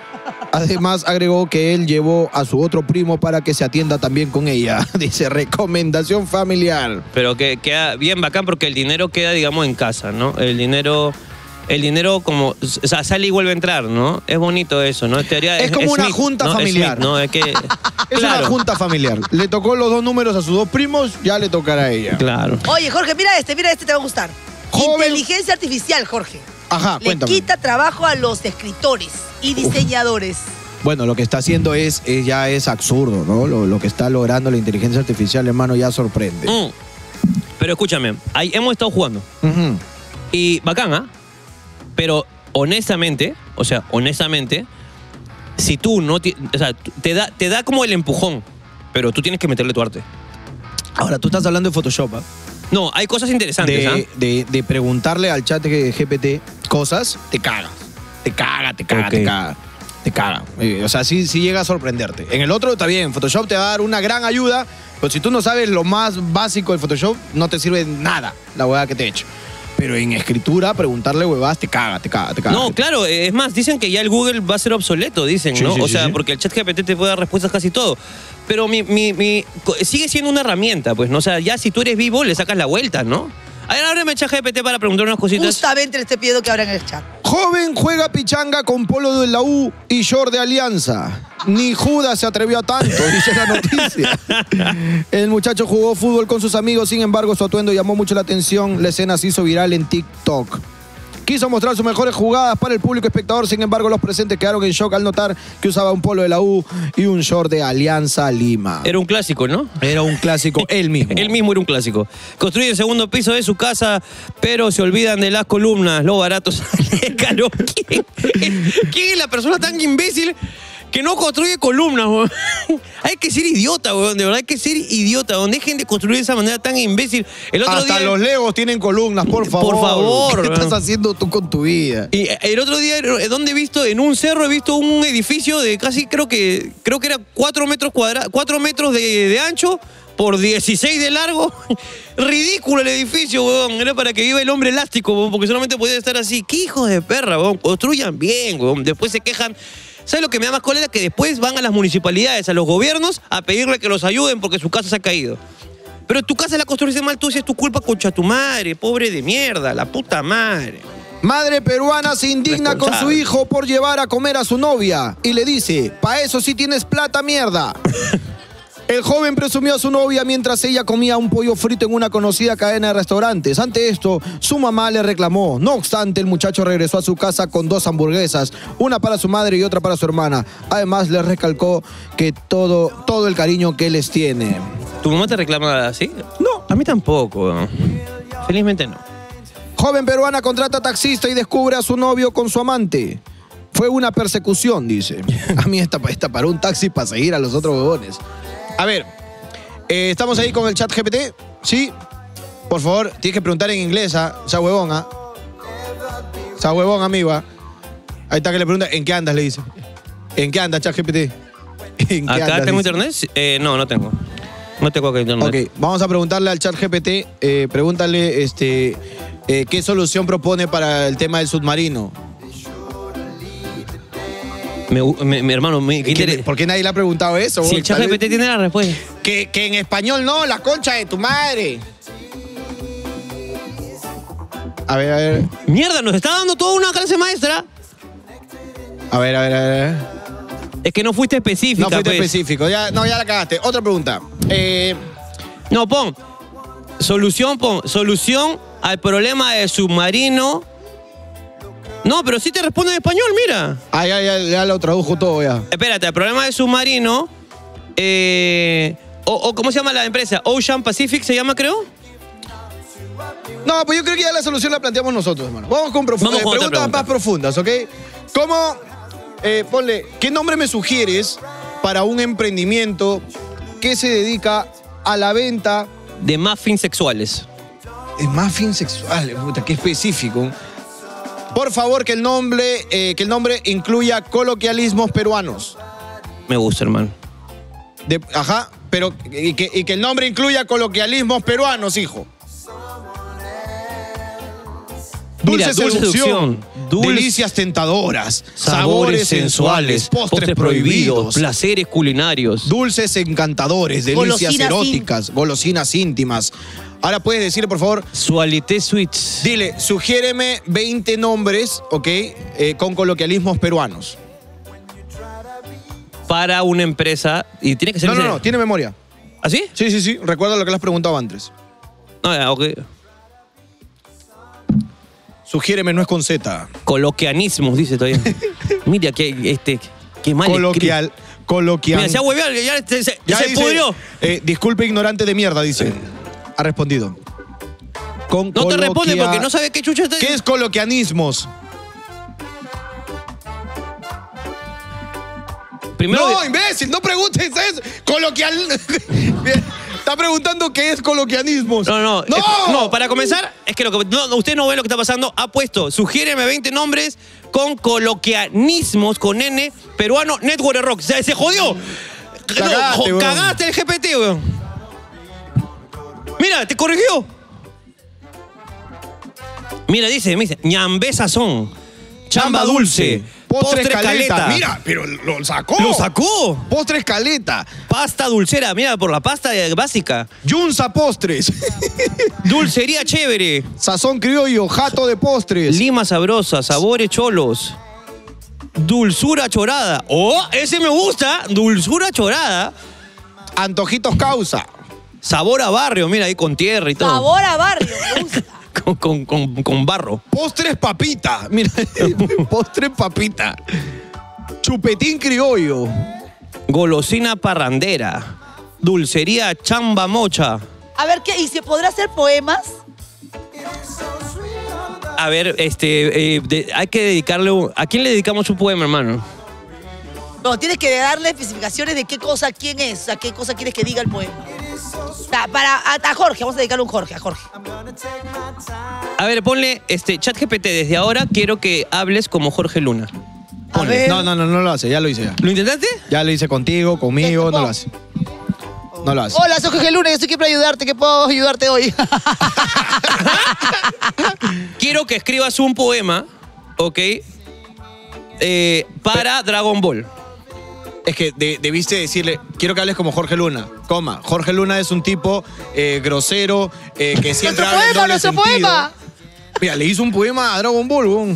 Además, agregó que él llevó a su otro primo para que se atienda también con ella. Dice, recomendación familiar. Pero que queda bien bacán porque el dinero queda, digamos, en casa, ¿no? El dinero... El dinero como, o sea, sale y vuelve a entrar, ¿no? Es bonito eso, ¿no? En teoría Es como una Smith, junta ¿no? familiar. Smith, ¿no? Es que, Es claro, una junta familiar. Le tocó los dos números a sus dos primos, ya le tocará a ella. Claro. Oye, Jorge, mira este, mira este, te va a gustar. Joven- Inteligencia artificial, Jorge. Ajá, Le cuéntame. quita trabajo a los escritores y diseñadores. Bueno, lo que está haciendo es, es- ya es absurdo, ¿no? Lo, lo que está logrando la inteligencia artificial, hermano, ya sorprende. Mm. Pero escúchame, ahí hemos estado jugando. Ujú. Y bacán, ¿ah? Pero honestamente, o sea, honestamente, si tú no... ti- O sea, te da, te da como el empujón, pero tú tienes que meterle tu arte. Ahora, tú estás hablando de Photoshop, ¿ah? No, hay cosas interesantes, ¿ah? de, de, de preguntarle al chat de G P T cosas, te caga. Te caga, te caga, Ok. te caga. Te caga. Eh, o sea, sí, sí llega a sorprenderte. En el otro está bien, Photoshop te va a dar una gran ayuda, pero si tú no sabes lo más básico del Photoshop, no te sirve nada la huevada que te he hecho. Pero en escritura, preguntarle huevadas, te caga, te caga, te caga. No, claro, es más, dicen que ya el Google va a ser obsoleto, dicen, Sí, ¿no? sí, o sí, sea, sí. porque el chat G P T te puede dar respuestas casi todo. Pero mi, mi, mi, co- sigue siendo una herramienta, pues, ¿no? O sea, ya si tú eres vivo, le sacas la vuelta, ¿no? A ver, ábreme el chat G P T para preguntar unas cositas. Justamente le estoy pidiendo que abran el chat. Joven juega pichanga con polo de la U y short de Alianza. Ni Judas se atrevió a tanto, dice la noticia. El muchacho jugó fútbol con sus amigos, sin embargo, su atuendo llamó mucho la atención. La escena se hizo viral en TikTok. Quiso mostrar sus mejores jugadas para el público espectador, sin embargo, los presentes quedaron en shock al notar que usaba un polo de la U y un short de Alianza Lima. Era un clásico, ¿no? Era un clásico, él mismo. Él mismo era un clásico. Construye el segundo piso de su casa, pero se olvidan de las columnas. Lo barato sale caro. ¿Quién, quién es la persona tan imbécil que no construye columnas, weón? Hay que ser idiota, weón. De verdad hay que ser idiota, weón. Dejen de construir de esa manera tan imbécil. El otro Hasta día... los legos tienen columnas, por favor. favor, ¿Qué ¿no? estás haciendo tú con tu vida? Y el otro día, ¿dónde he visto? En un cerro he visto un edificio de casi, creo que creo que era cuatro metros cuadrados, cuatro metros de, de ancho por dieciséis de largo. Ridículo el edificio, weón. Era para que viva el hombre elástico, weón, porque solamente podía estar así. ¡Qué hijos de perra, weón! Construyan bien, weón. Después se quejan. ¿Sabes lo que me da más cólera? Que después van a las municipalidades, a los gobiernos, a pedirle que los ayuden porque su casa se ha caído. Pero tu casa la construiste mal, tú dices, es tu culpa, concha tu madre, pobre de mierda, la puta madre. Madre peruana se indigna con su Responsable. hijo por llevar a comer a su novia y le dice, pa' eso sí tienes plata, mierda. El joven presumió a su novia mientras ella comía un pollo frito en una conocida cadena de restaurantes. Ante esto, su mamá le reclamó. No obstante, el muchacho regresó a su casa con dos hamburguesas, una para su madre y otra para su hermana. Además, le recalcó que todo, todo el cariño que les tiene. ¿Tu mamá te reclama así? No. A mí tampoco, weón. Felizmente no. Joven peruana contrata taxista y descubre a su novio con su amante. Fue una persecución, dice. A mí esta, esta paró un taxi para seguir a los otros huevones. A ver, eh, estamos ahí con el chat G P T, ¿sí? Por favor, tienes que preguntar en inglés, ¿ah? Esa huevón, ¿ah? Esa huevón, amigo, ¿ah? Ahí está que le pregunta, ¿en qué andas? Le dice. ¿En qué andas, chat G P T? ¿En qué ¿Acá andas? tengo Dice. internet? Eh, no, no tengo. No tengo acá internet. Ok, vamos a preguntarle al chat G P T, eh, pregúntale este, eh, qué solución propone para el tema del submarino. Me- me- mi hermano, me, qué ¿Qué- inter- ¿Por qué nadie le ha preguntado eso? si el chat Tal G P T vez- tiene la respuesta. Que, que en español no, la concha de tu madre. A ver, a ver. Mierda, nos está dando toda una clase maestra. A ver, a ver, a ver. Es que no fuiste específica, No fuiste pues. específico. Ya, no, ya la cagaste. Otra pregunta. Eh, No, pon. Solución, pon. Solución al problema del submarino No, pero sí te responde en español, mira. Ah, ya, ya, ya lo tradujo todo ya. Espérate, el problema de submarino... Eh, o, o, ¿cómo se llama la empresa? Ocean Pacific se llama, creo. No, pues yo creo que ya la solución la planteamos nosotros, hermano. Vamos con profu- Vamos eh, con otra preguntas pregunta. más profundas, ¿ok? ¿Cómo, eh, ponle, qué nombre me sugieres para un emprendimiento que se dedica a la venta De muffins sexuales. de muffins sexuales? Puta, qué específico. Por favor, que el nombre, eh, que el nombre incluya coloquialismos peruanos. Me gusta, hermano. De- ajá, pero y que, y que el nombre incluya coloquialismos peruanos, hijo. Dulce, Mira, dulce seducción, seducción, dulce- delicias tentadoras, Sabores sensuales, postres, prohibidos, placeres culinarios. dulces encantadores, delicias Golosinas eróticas, golosinas íntimas. Ahora puedes decirle, por favor, Sualité Sweets. dile, sugiéreme veinte nombres, ¿ok? Eh, con coloquialismos peruanos. Para una empresa. Y tiene que ser. No, no, no, tiene memoria. ¿Así? Sí, sí, sí, recuerda lo que le has preguntado antes. No, ya, ok. Sugiéreme, no es con Z. Coloquianismos, dice todavía. Mira, que este. Qué mal. Coloquial, escrito. coloquial. Mira, se ha hueveado, ya, se, se, Ya se dice, pudrió. eh, disculpe, ignorante de mierda, dice. Ha respondido. Con No te responde coloquia- porque no sabe qué chucha está. ¿Qué es coloquianismos? Primero. No, de- imbécil, no preguntes eso. Coloquial. Está preguntando qué es coloquianismos. No, no, ¡No! es- no, para comenzar, es que, lo que no, no, usted no ve lo que está pasando. Ha puesto, sugiéreme veinte nombres con coloquianismos, con N, peruano, Network Rock. O sea, se jodió. Cagaste, No, jo- weón. cagaste el G P T, weón. Mira, te corrigió. Mira, dice, me dice, ñambé sazón, chamba dulce, Postre postre caleta. caleta. Mira, pero lo sacó. ¡Lo sacó! Postre escaleta. Pasta dulcera, mira, por la pasta eh, básica. Yunza postres. Dulcería chévere. Sazón criollo, jato de postres. Lima sabrosa, sabores cholos. Dulzura chorada. ¡Oh! Ese me gusta. Dulzura chorada. Antojitos causa. Sabor a barrio, mira, ahí con tierra y todo. Sabor a barrio, me gusta. Con, con, con, con barro. Postres papita. Mira, postres papita. Chupetín criollo. Golosina parrandera. Dulcería chamba mocha. A ver, ¿qué? ¿Y se podrá hacer poemas? A ver, este, eh, de- hay que dedicarle... un- ¿A quién le dedicamos un poema, hermano? No, tienes que darle especificaciones de qué cosa, quién es, a qué cosa quieres que diga el poema. O sea, para, a, a Jorge, vamos a dedicarle un Jorge, a Jorge. A ver, ponle, este, ChatGPT, desde ahora quiero que hables como Jorge Luna. A Ponle. ver. No, no, no, no lo hace, ya lo hice ya. ¿Lo intentaste? Ya lo hice contigo, conmigo, no lo hace. No lo hace. Hola, soy Jorge Luna, yo estoy aquí para ayudarte, ¿qué puedo ayudarte hoy? Quiero que escribas un poema, ¿ok? Eh, para Dragon Ball. Es que de- debiste decirle, quiero que hables como Jorge Luna, coma. Jorge Luna es un tipo eh, grosero, eh, que siempre ¡Nuestro habla en poema, doble nuestro sentido. poema! Mira, le hizo un poema a Dragon Ball, weón.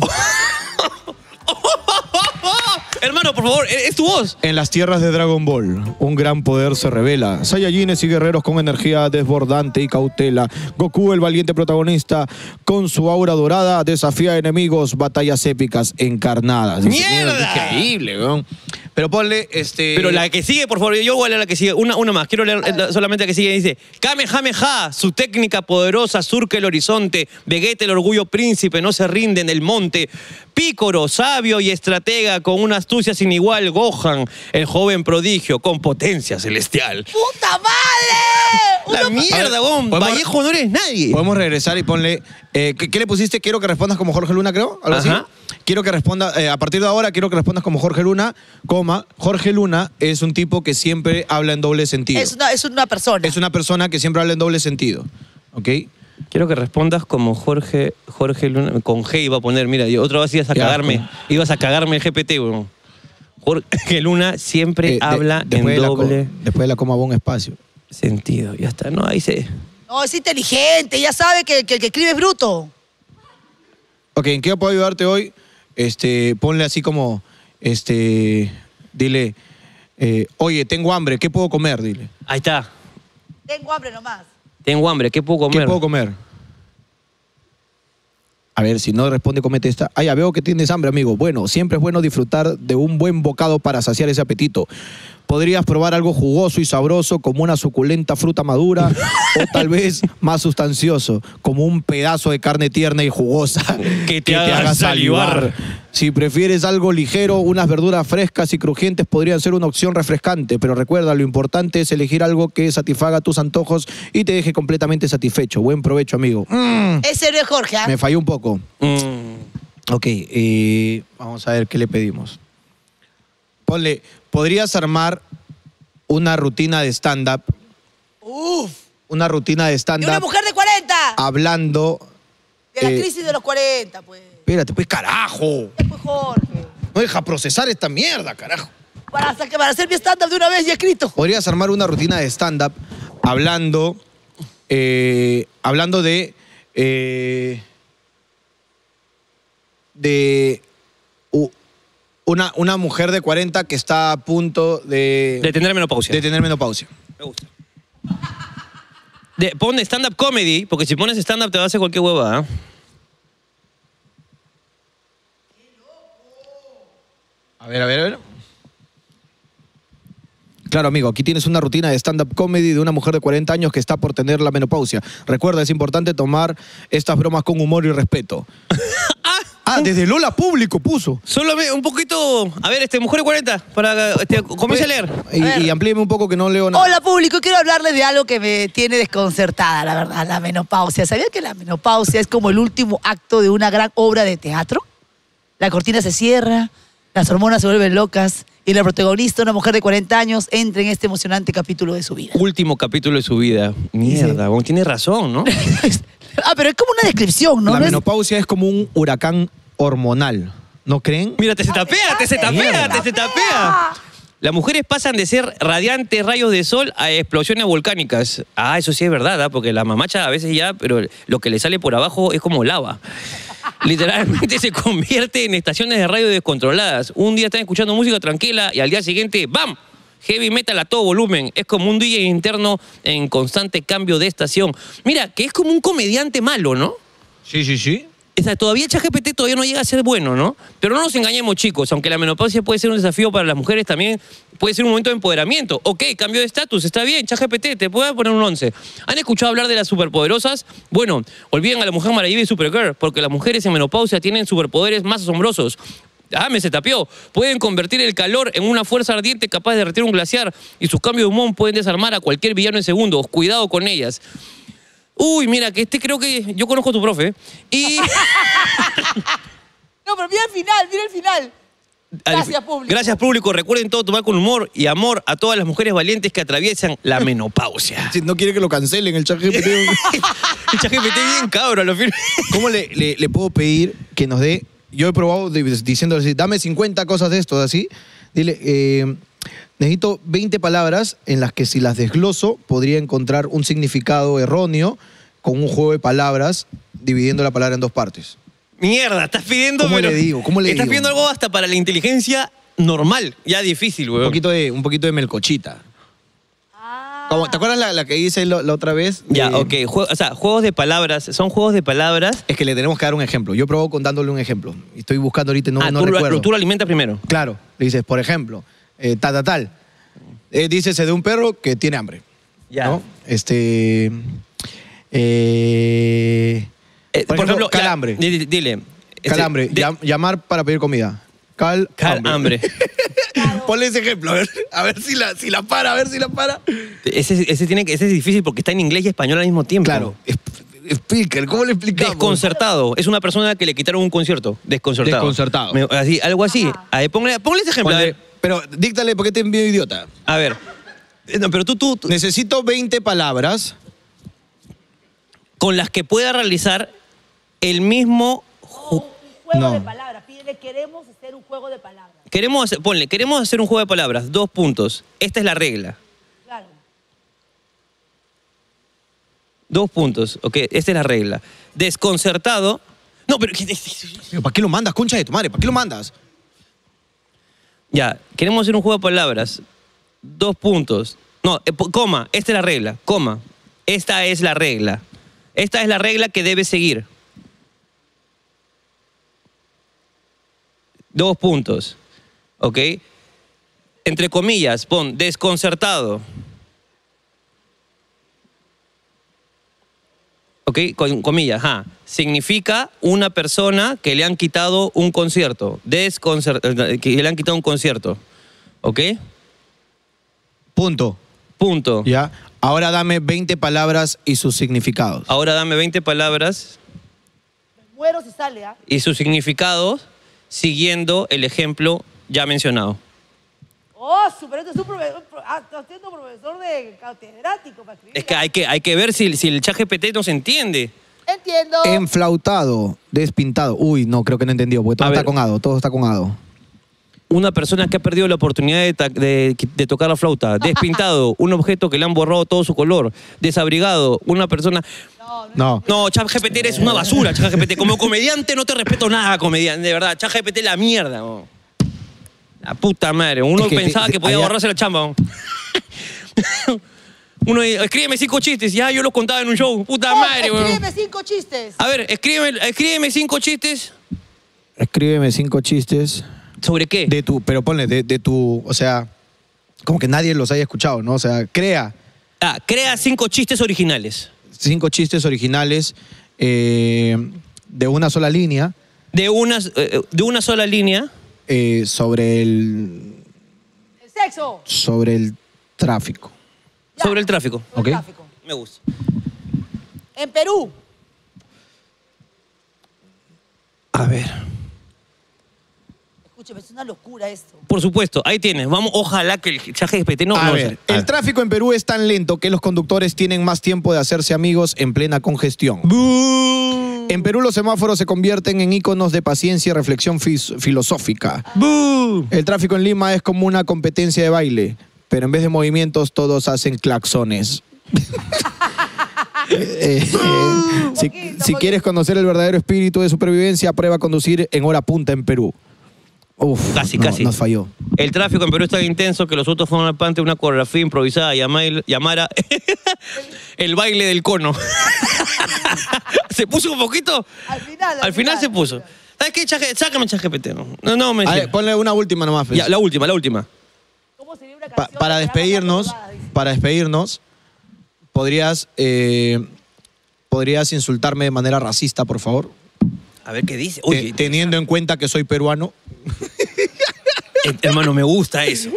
Hermano, por favor, es tu voz. En las tierras de Dragon Ball, un gran poder se revela. Saiyajines y guerreros con energía desbordante y cautela. Goku, el valiente protagonista, con su aura dorada, desafía a enemigos, batallas épicas encarnadas. Dice, ¡Mierda! Increíble, weón. Pero ponle, este... Pero la que sigue, por favor, yo voy a leer la que sigue. Una, una más, quiero leer eh, solamente la que sigue. Dice, Kamehameha, su técnica poderosa surca el horizonte. Vegeta, el orgullo príncipe, no se rinde en el monte. Pícoro, sabio y estratega, con una astucia sin igual. Gohan, el joven prodigio, con potencia celestial. ¡Puta madre! La Uno- mierda, weón. ¿podemos- Vallejo no eres nadie. Podemos regresar y ponle... eh, ¿qué, qué le pusiste? Quiero que respondas como Jorge Luna, creo. Algo así. Ajá. Quiero que responda... eh, a partir de ahora, quiero que respondas como Jorge Luna, coma. Jorge Luna es un tipo que siempre habla en doble sentido. Es una, es una persona. Es una persona que siempre habla en doble sentido. ¿Ok? Quiero que respondas como Jorge, Jorge Luna, con G iba a poner, mira, y otra vez ibas a Ya, cagarme, con- ibas a cagarme el G P T, weón. Jorge Luna siempre Eh, de- habla después en de la co- doble después de la coma va un espacio. sentido, ya está, no, ahí se... No, es inteligente, ya sabe que, que el que escribe es bruto. Ok, ¿en qué puedo ayudarte hoy? Este, ponle así como, este, dile, eh, oye, tengo hambre, ¿qué puedo comer? Dile. Ahí está, Tengo hambre nomás. tengo hambre, ¿qué puedo comer? ¿Qué puedo comer? A ver, si no responde, comete esta. Ah, ya veo que tienes hambre, amigo. Bueno, siempre es bueno disfrutar de un buen bocado para saciar ese apetito. Podrías probar algo jugoso y sabroso como una suculenta fruta madura o tal vez más sustancioso, como un pedazo de carne tierna y jugosa que te, haga, haga salivar. Si prefieres algo ligero, unas verduras frescas y crujientes podrían ser una opción refrescante, pero recuerda, lo importante es elegir algo que satisfaga tus antojos y te deje completamente satisfecho. Buen provecho, amigo. Mm. Ese no es Jorge, ¿eh? Me falló un poco. Mm. Ok, eh, vamos a ver qué le pedimos. Ponle, ¿podrías armar una rutina de stand-up? Uf. Una rutina de De stand-up una mujer de cuarenta. hablando... De la eh, crisis de los cuarenta, pues. Espérate, pues, carajo. Pues Jorge. No deja procesar esta mierda, carajo. Para, hacer- para hacer mi stand-up de una vez ya escrito. Podrías armar una rutina de stand-up hablando... eh, hablando de... eh, de... u- Una, una mujer de cuarenta que está a punto de... De tener menopausia. de tener menopausia. Me gusta. De, pon stand-up comedy, porque si pones stand-up te va a hacer cualquier hueva, ¿eh? A ver, a ver, a ver. Claro, amigo, aquí tienes una rutina de stand-up comedy de una mujer de cuarenta años que está por tener la menopausia. Recuerda, es importante tomar estas bromas con humor y respeto. Ah, desde Lola Público puso. Solo me- un poquito... A ver, este, mujer de cuarenta, para... Este, comience a leer. Y, y amplíeme un poco que no leo nada. Hola público, quiero hablarles de algo que me tiene desconcertada, la verdad, la menopausia. ¿Sabían que la menopausia es como el último acto de una gran obra de teatro? La cortina se cierra, las hormonas se vuelven locas y la protagonista, una mujer de cuarenta años, entra en este emocionante capítulo de su vida. Último capítulo de su vida. Mierda, bueno, tiene razón, ¿no? Ah, pero es como una descripción, ¿no? La No es- menopausia es como un huracán hormonal. ¿No creen? Mira, te se tapea, te se tapea, te se tapea. Las mujeres pasan de ser radiantes rayos de sol a explosiones volcánicas. Ah, eso sí es verdad, ¿ah? Porque la mamacha a veces ya, pero lo que le sale por abajo es como lava. Literalmente se convierte en estaciones de radio descontroladas. Un día están escuchando música tranquila y al día siguiente, ¡bam! Heavy metal a todo volumen. Es como un D J interno en constante cambio de estación. Mira, que es como un comediante malo, ¿no? Sí, sí, sí. O sea, todavía el ChatGPT todavía no llega a ser bueno, ¿no? Pero no nos engañemos, chicos. Aunque la menopausia puede ser un desafío para las mujeres, también puede ser un momento de empoderamiento. Ok, cambio de estatus, está bien, ChatGPT, te puede poner un once. ¿Han escuchado hablar de las superpoderosas? Bueno, olviden a la Mujer Maravilla y Supergirl, porque las mujeres en menopausia tienen superpoderes más asombrosos. Ah, me se tapió. Pueden convertir el calor en una fuerza ardiente capaz de derretir un glaciar y sus cambios de humor pueden desarmar a cualquier villano en segundos. Cuidado con ellas. Uy, mira, que este creo que... Yo conozco a tu profe. Y... No, pero mira el final, mira el final. Gracias, público. Gracias, público. Recuerden todo tomar con humor y amor a todas las mujeres valientes que atraviesan la menopausia. Si no quiere que lo cancelen el chat G P T. El ChatGPT bien cabro, a lo firme. ¿Cómo le, le- le puedo pedir que nos dé? Yo he probado de- diciéndole así, dame cincuenta cosas de esto, así. Dile, eh, necesito veinte palabras en las que si las desgloso podría encontrar un significado erróneo con un juego de palabras dividiendo la palabra en dos partes. Mierda, estás pidiendo... ¿Cómo pero- le digo? ¿Cómo le Estás digo? pidiendo algo hasta para la inteligencia normal. Ya difícil, Un weón. poquito de, un poquito de melcochita. Como, ¿te acuerdas la, la que hice lo- la otra vez? Ya, De- ok. Jue- o sea, juegos de palabras. Son juegos de palabras. Es que le tenemos que dar un ejemplo. Yo probó con dándole un ejemplo. Estoy buscando ahorita y no, ah, no tú, lo- recuerdo. tú lo alimentas primero. Claro, le dices, por ejemplo, eh, tal, tal, tal. Eh, dícese de un perro que tiene hambre. Ya. ¿No? Este. eh, Eh, por, ejemplo, ya, calambre. di- di- dile. Este, Calambre. de- llam- llamar para pedir comida. Cal, cal- hambre. Ponle ese ejemplo, a ver, a ver si, la, si la para, a ver si la para. Ese, ese, tiene que, ese es difícil porque está en inglés y español al mismo tiempo. Claro. es- Speaker, ¿cómo le explicamos? Desconcertado. Es una persona que le quitaron un concierto. Desconcertado. Desconcertado. Me- así, algo así. A ver, ponle, ponle ese ejemplo. A Ponle- ver. pero díctale, ¿por qué te envío idiota? A ver. Eh, No, pero tú, tú, tú- Necesito veinte palabras. con las que pueda realizar el mismo... ju- Juego No. de palabras. Pídele, queremos hacer un juego de palabras. Queremos hacer, ponle, queremos hacer un juego de palabras. Dos puntos. Esta es la regla. Claro. Dos puntos. Ok, esta es la regla. Desconcertado. No, pero... ¿Para qué lo mandas, concha de tu madre? ¿Para qué lo mandas? Ya, queremos hacer un juego de palabras. Dos puntos. No, eh, po- coma, esta es la regla. Coma. Esta es la regla. Esta es la regla que debes seguir. Dos puntos. ¿Ok? Entre comillas, pon desconcertado. ¿Ok? Con comillas, ajá. Significa una persona que le han quitado un concierto. Desconcer que le han quitado un concierto. ¿Ok? Punto. Punto. Ya. Ahora dame veinte palabras y sus significados. Ahora dame veinte palabras Me muero si sale, ¿ah? y sus significados siguiendo el ejemplo ya mencionado. Oh, super, este es un profesor, ah, estás siendo profesor de catedrático para escribir. Es que hay que, hay que ver si, si el ChatGPT nos entiende. Entiendo. Enflautado, despintado. Uy, no, creo que no entendió, porque todo A está ver. con ado, todo está con ado. Una persona que ha perdido la oportunidad de, ta- de- de tocar la flauta. Despintado, un objeto que le han borrado todo su color. Desabrigado, una persona... No, no. No. No, ChatGPT eres una basura, ChatGPT. Como comediante no te respeto nada, comediante. De verdad, ChatGPT es la mierda. Oh. La puta madre. Uno Es que pensaba te- que podía allá- borrarse la chamba. Oh. Uno dice, escríbeme cinco chistes. Ya, yo los contaba en un show. Puta Oh, madre, weón. escríbeme cinco chistes. A ver, escríbeme, escríbeme cinco chistes. Escríbeme cinco chistes ¿Sobre qué? de tu, pero ponle, de, de tu, o sea, como que nadie los haya escuchado, ¿no? O sea, crea Ah, crea cinco chistes originales. cinco chistes originales eh, de una sola línea De una, eh, de una sola línea. eh, sobre el, El sexo. sobre el tráfico. Ya. Sobre el tráfico. Sobre Ok. el tráfico. Me gusta. En Perú. A ver. Escúcheme, es una locura esto. Por supuesto, ahí tienes. Vamos, ojalá que el ChatGPT no... A no ver, sé. el tráfico en Perú es tan lento que los conductores tienen más tiempo de hacerse amigos en plena congestión. ¡Bú! En Perú los semáforos se convierten en íconos de paciencia y reflexión fis- filosófica. ¡Bú! El tráfico en Lima es como una competencia de baile, pero en vez de movimientos todos hacen claxones. Eh, eh, si Poquito, si poquito. quieres conocer el verdadero espíritu de supervivencia, prueba a conducir en hora punta en Perú. Uf, Casi, no, casi. nos falló. El tráfico en Perú es tan intenso que los autos forman parte de una coreografía improvisada llamada, llamada el baile del cono. ¿Se puso un poquito? Al final. Al final se puso. ¿Sabes qué? Chaje- Sácame ChatGPT. No, no, no me A ver, sirve. ponle una última nomás. pues. Ya, la última, la última. ¿Cómo sería una Pa- canción para que haga despedirnos, más dice? para despedirnos, podrías, eh, podrías insultarme de manera racista, por favor. A ver qué dice. Te- Oye, teniendo en cuenta que soy peruano. eh, hermano, me gusta eso.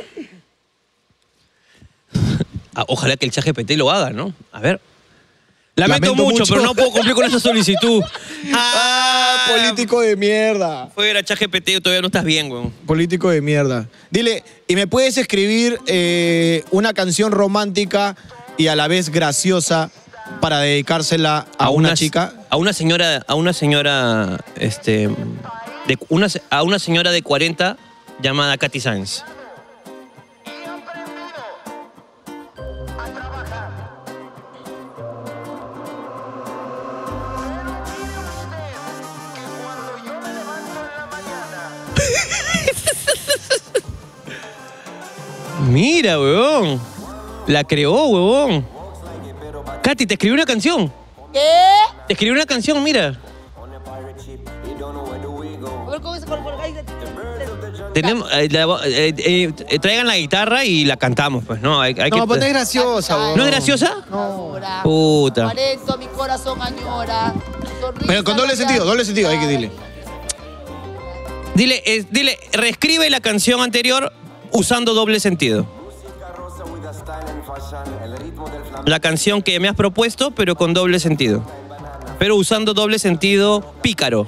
Ah, ojalá que el ChatGPT lo haga, ¿no? A ver. Lamento, Lamento mucho, mucho. pero no puedo cumplir con esa solicitud. ¡Ah! Político de mierda. Fuera, ChatGPT, todavía no estás bien, weón. Político de mierda. Dile, ¿y me puedes escribir eh, una canción romántica y a la vez graciosa para dedicársela a, una, chica? A una señora, a una señora, este, de, una, a una señora de cuarenta llamada Katy Sainz. Mira, huevón. La creó, huevón. Katy, te escribió una canción. ¿Qué? Te escribió una canción, mira. A ver, ¿cómo es? ¿Cómo- cómo- ahí- Tenemos, eh, la- eh, eh, eh, traigan la guitarra y la cantamos, pues, ¿no? Hay, hay No, que- pues no es graciosa. ¿No huevón. ¿No es graciosa? Añora. Puta. Cuarento, mi corazón añora. Sonrisa Pero con doble la sentido, doble sentido, hay que dile. Dile, eh, dile, reescribe la canción anterior usando doble sentido. La canción que me has propuesto, pero con doble sentido. Pero usando doble sentido pícaro.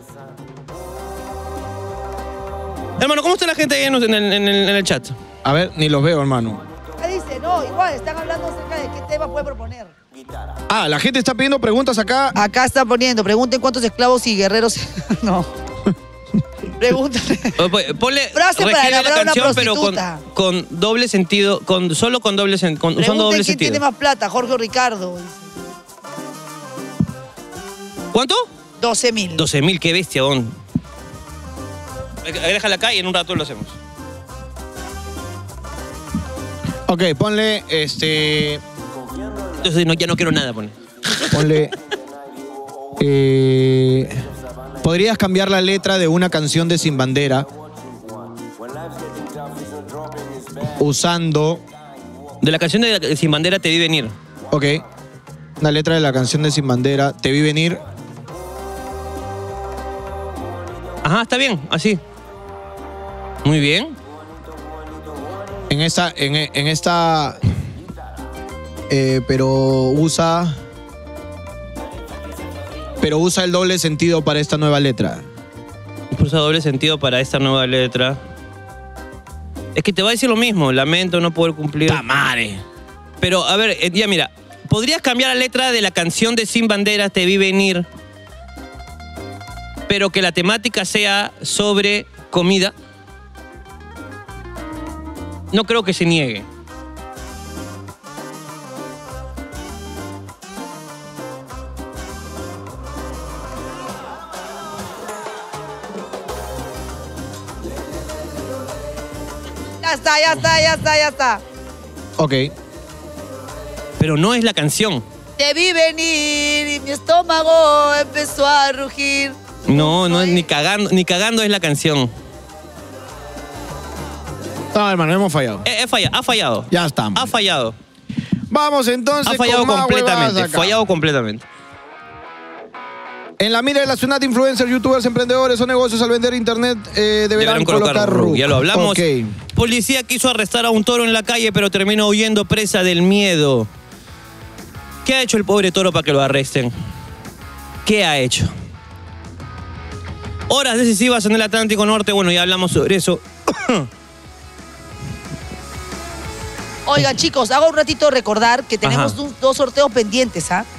Hermano, ¿cómo está la gente ahí en el, en el- en el chat? A ver, ni los veo, hermano. ¿Qué dice? No, igual, están hablando acerca de qué tema puede proponer. Ah, la gente está pidiendo preguntas acá. Acá están poniendo, pregunten cuántos esclavos y guerreros... no. Pregúntale. O, pues, Ponle, Frase para reescribe enamorar a una pero con, prostituta. con doble sentido, con, solo con doble sen- con, usando Pregunten doble quién sentido. tiene más plata, Jorge o Ricardo. dice. ¿Cuánto? doce mil. doce mil, qué bestia, don. Déjala acá y en un rato lo hacemos. Ok, ponle, este... Entonces no, ya no quiero nada, pone. Ponle... eh, ¿podrías cambiar la letra de una canción de Sin Bandera usando... De la canción de Sin Bandera Te Vi Venir. Ok. Una letra de la canción de Sin Bandera, Te Vi Venir. Ajá, está bien, así. Muy bien. En esta... En, en esta... Eh, pero usa... Pero usa el doble sentido para esta nueva letra. Usa doble sentido para esta nueva letra. Es que te va a decir lo mismo. Lamento no poder cumplir. ¡Tamare! Pero, a ver, ya mira. ¿Podrías cambiar la letra de la canción de Sin Banderas Te Vi Venir, pero que la temática sea sobre comida? No creo que se niegue. Ya está, ya está, ya está, ya está. Ok. Pero no es la canción. Te vi venir y mi estómago empezó a rugir. No, no, ni cagando, ni cagando es la canción. No, hermano, hemos fallado. Eh, he fallado, ha fallado. Ya estamos. Ha fallado. Vamos entonces Ha fallado con más completamente. huevadas acá. Fallado completamente. En la mira de la ciudad, influencers, youtubers, emprendedores o negocios al vender internet eh, deberán, Deberán colocar, colocar R U C. R U C. Ya lo hablamos. Ok. Policía quiso arrestar a un toro en la calle, pero terminó huyendo presa del miedo. ¿Qué ha hecho el pobre toro para que lo arresten? ¿Qué ha hecho? Horas decisivas en el Atlántico Norte. Bueno, ya hablamos sobre eso. Oigan, chicos, hago un ratito recordar que tenemos Ajá. un- dos sorteos pendientes, ¿ah?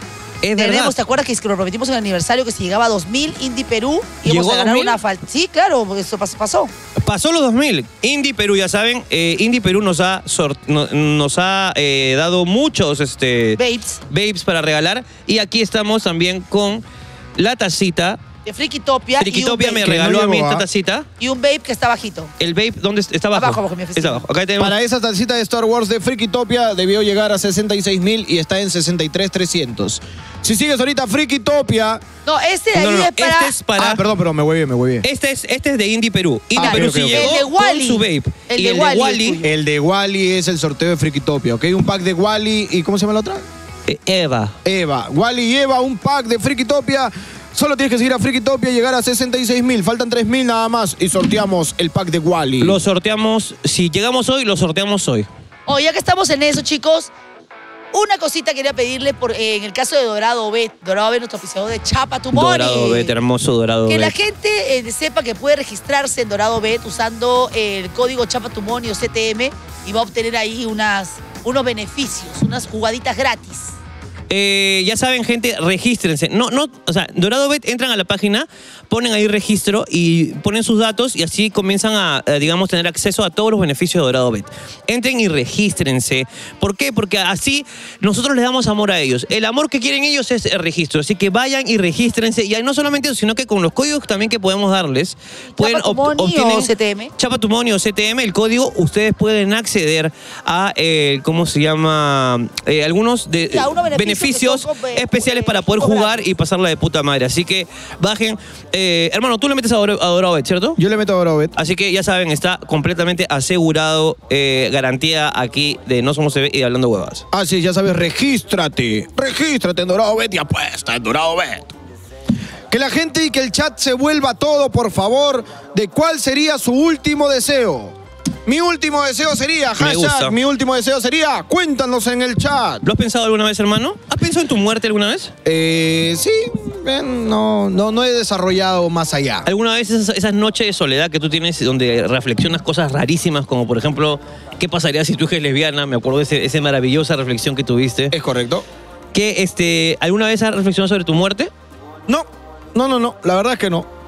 Es Tenemos, verdad. ¿te acuerdas que lo prometimos en el aniversario que si llegaba a dos mil, Indie Perú, íbamos ¿Llegó a a ganar dos mil? una falta? Sí, claro, porque eso pas- pasó. Pasó los dos mil. Indie Perú, ya saben, eh, Indie Perú nos ha, sort- no- nos ha eh, dado muchos este, Babes, babes para regalar. Y aquí estamos también con la tacita. de Frikitopia y un Frikitopia me babe. regaló no a mí llegó, esta ¿ah? tacita. Y un babe que está bajito. El vape, ¿dónde está? Está abajo. Abajo, abajo, en mi oficina. Está abajo. Acá tenemos. Para esa tacita de Star Wars de Frikitopia debió llegar a sesenta y seis mil y está en sesenta y tres mil trescientos. Si sigues ahorita Frikitopia... No, este de ahí No, no, no, es para... este es para. Ah, perdón, perdón, me voy bien, me voy bien. Este es, este es de Indie Perú. Indie Ah, Perú ok, sí ok, ok. llegó El de con Wally. su vape. El y de el Wally de es Wally, tuyo. El de Wally es el sorteo de Frikitopia, ¿ok? Un pack de Wally y... ¿Cómo se llama la otra? eh, Eva. Eva. Wally y Eva, un pack de Frikitopia. Solo tienes que seguir a Frikitopia y llegar a sesenta y seis mil. Faltan tres mil nada más y sorteamos el pack de Wally. Lo sorteamos. Si llegamos hoy, lo sorteamos hoy. Oye, ya que estamos en eso, chicos, una cosita quería pedirle por, eh, en el caso de Dorado Bet. Dorado Bet, nuestro oficiador de Chapa Tu Money. Dorado Bet, hermoso Dorado Que Bet. la gente eh, sepa que puede registrarse en Dorado Bet usando el código Chapa Tu Money o C T M y va a obtener ahí unas, unos beneficios, unas jugaditas gratis. Eh, ya saben, gente, regístrense. No, no, o sea, Dorado Bet entran a la página, ponen ahí registro y ponen sus datos y así comienzan a, a, digamos, tener acceso a todos los beneficios de Dorado Bet. Entren y regístrense. ¿Por qué? Porque así nosotros les damos amor a ellos. El amor que quieren ellos es el registro. Así que vayan y regístrense. Y no solamente eso, sino que con los códigos también que podemos darles, pueden ¿Chapa Tu Money obtienen- o C T M? Chapa Tu Money o C T M, el código, ustedes pueden acceder a, eh, ¿cómo se llama? Eh, algunos de, Ya, unos beneficios beneficios que son, eh, especiales eh, para poder gratis. jugar y pasarla de puta madre. Así que bajen. Eh, hermano, tú le metes a Dor- a Dorado Bet, ¿cierto? Yo le meto a Dorado Bet. Así que ya saben, está completamente asegurado, eh, garantía aquí de No Somos T V y Hablando Huevas. Ah, sí, ya sabes, regístrate. Regístrate en Dorado Bet y apuesta en Dorado Bet. Que la gente y que el chat se vuelva todo, por favor, de cuál sería su último deseo. Mi último deseo sería, Me gusta. hashtag, mi último deseo sería, cuéntanos en el chat. ¿Lo has pensado alguna vez, hermano? ¿Has pensado en tu muerte alguna vez? Eh, sí, eh, no, no, no he desarrollado más allá. ¿Alguna vez esas, esas noches de soledad que tú tienes donde reflexionas cosas rarísimas, como por ejemplo, ¿qué pasaría si tu hija es lesbiana? Me acuerdo de ese, esa maravillosa reflexión que tuviste. ¿Es correcto? ¿Que este, alguna vez has reflexionado sobre tu muerte? No, no, no, no, la verdad es que no.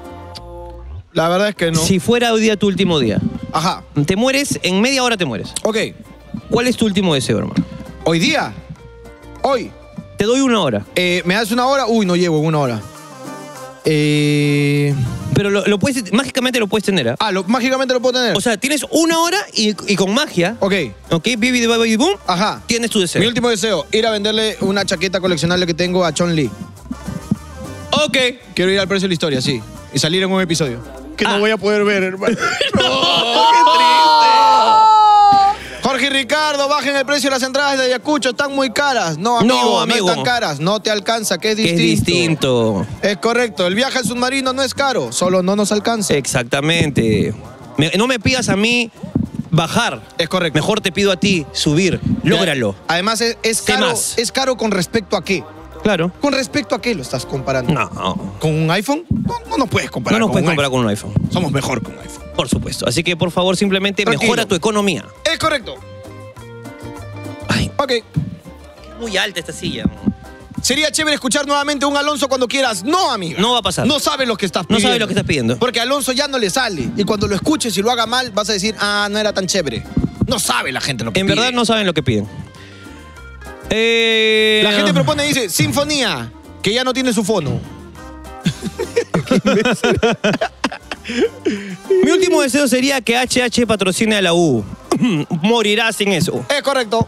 La verdad es que no. Si fuera hoy día tu último día, Ajá, te mueres, en media hora te mueres. ok. ¿Cuál es tu último deseo, hermano? Hoy día, hoy, Te doy una hora. eh, ¿me das una hora? Uy, no llego en una hora. Eh... Pero lo, lo puedes, mágicamente lo puedes tener, ¿ah? Ah, lo, mágicamente lo puedo tener. O sea, tienes una hora y, y con magia, ok, ¿ok? Bibi de Baby Boom, ajá. tienes tu deseo. Mi último deseo, ir a venderle una chaqueta coleccionable que tengo a Chun Li. Ok. Quiero ir al precio de la historia, sí. Y salir en un episodio. Que Ah. no voy a poder ver, hermano. Ricardo, bajen el precio de las entradas de Ayacucho, están muy caras. No, amigo, No, no, amigo. están caras. No te alcanza, que es Que distinto. es distinto. Es correcto. El viaje al submarino no es caro, solo no nos alcanza. Exactamente. Me- no me pidas a mí bajar. Es correcto. Mejor te pido a ti subir. Lógralo. Además, es, es Sé caro, más. es caro con respecto a qué. Claro. ¿Con respecto a qué lo estás comparando? No. ¿Con un iPhone? No, no nos puedes No comparar nos con puedes un comparar iPhone. con un iPhone. Somos mejor con un iPhone. Por supuesto. Así que, por favor, simplemente Tranquilo. mejora tu economía. Es correcto. Ay, Ok. muy alta esta silla. Sería chévere escuchar nuevamente un Alonso cuando quieras. No, amiga. No va a pasar. No sabes lo que estás No pidiendo. sabes lo que estás pidiendo. Porque a Alonso ya no le sale. Y cuando lo escuches y lo haga mal, vas a decir, ah, no era tan chévere. No sabe la gente lo que En pide. verdad no saben lo que piden. Eh, La gente propone y dice, sinfonía, que ya no tiene su fono. Mi último deseo sería que H H patrocine a la U. Morirá sin eso. Es correcto.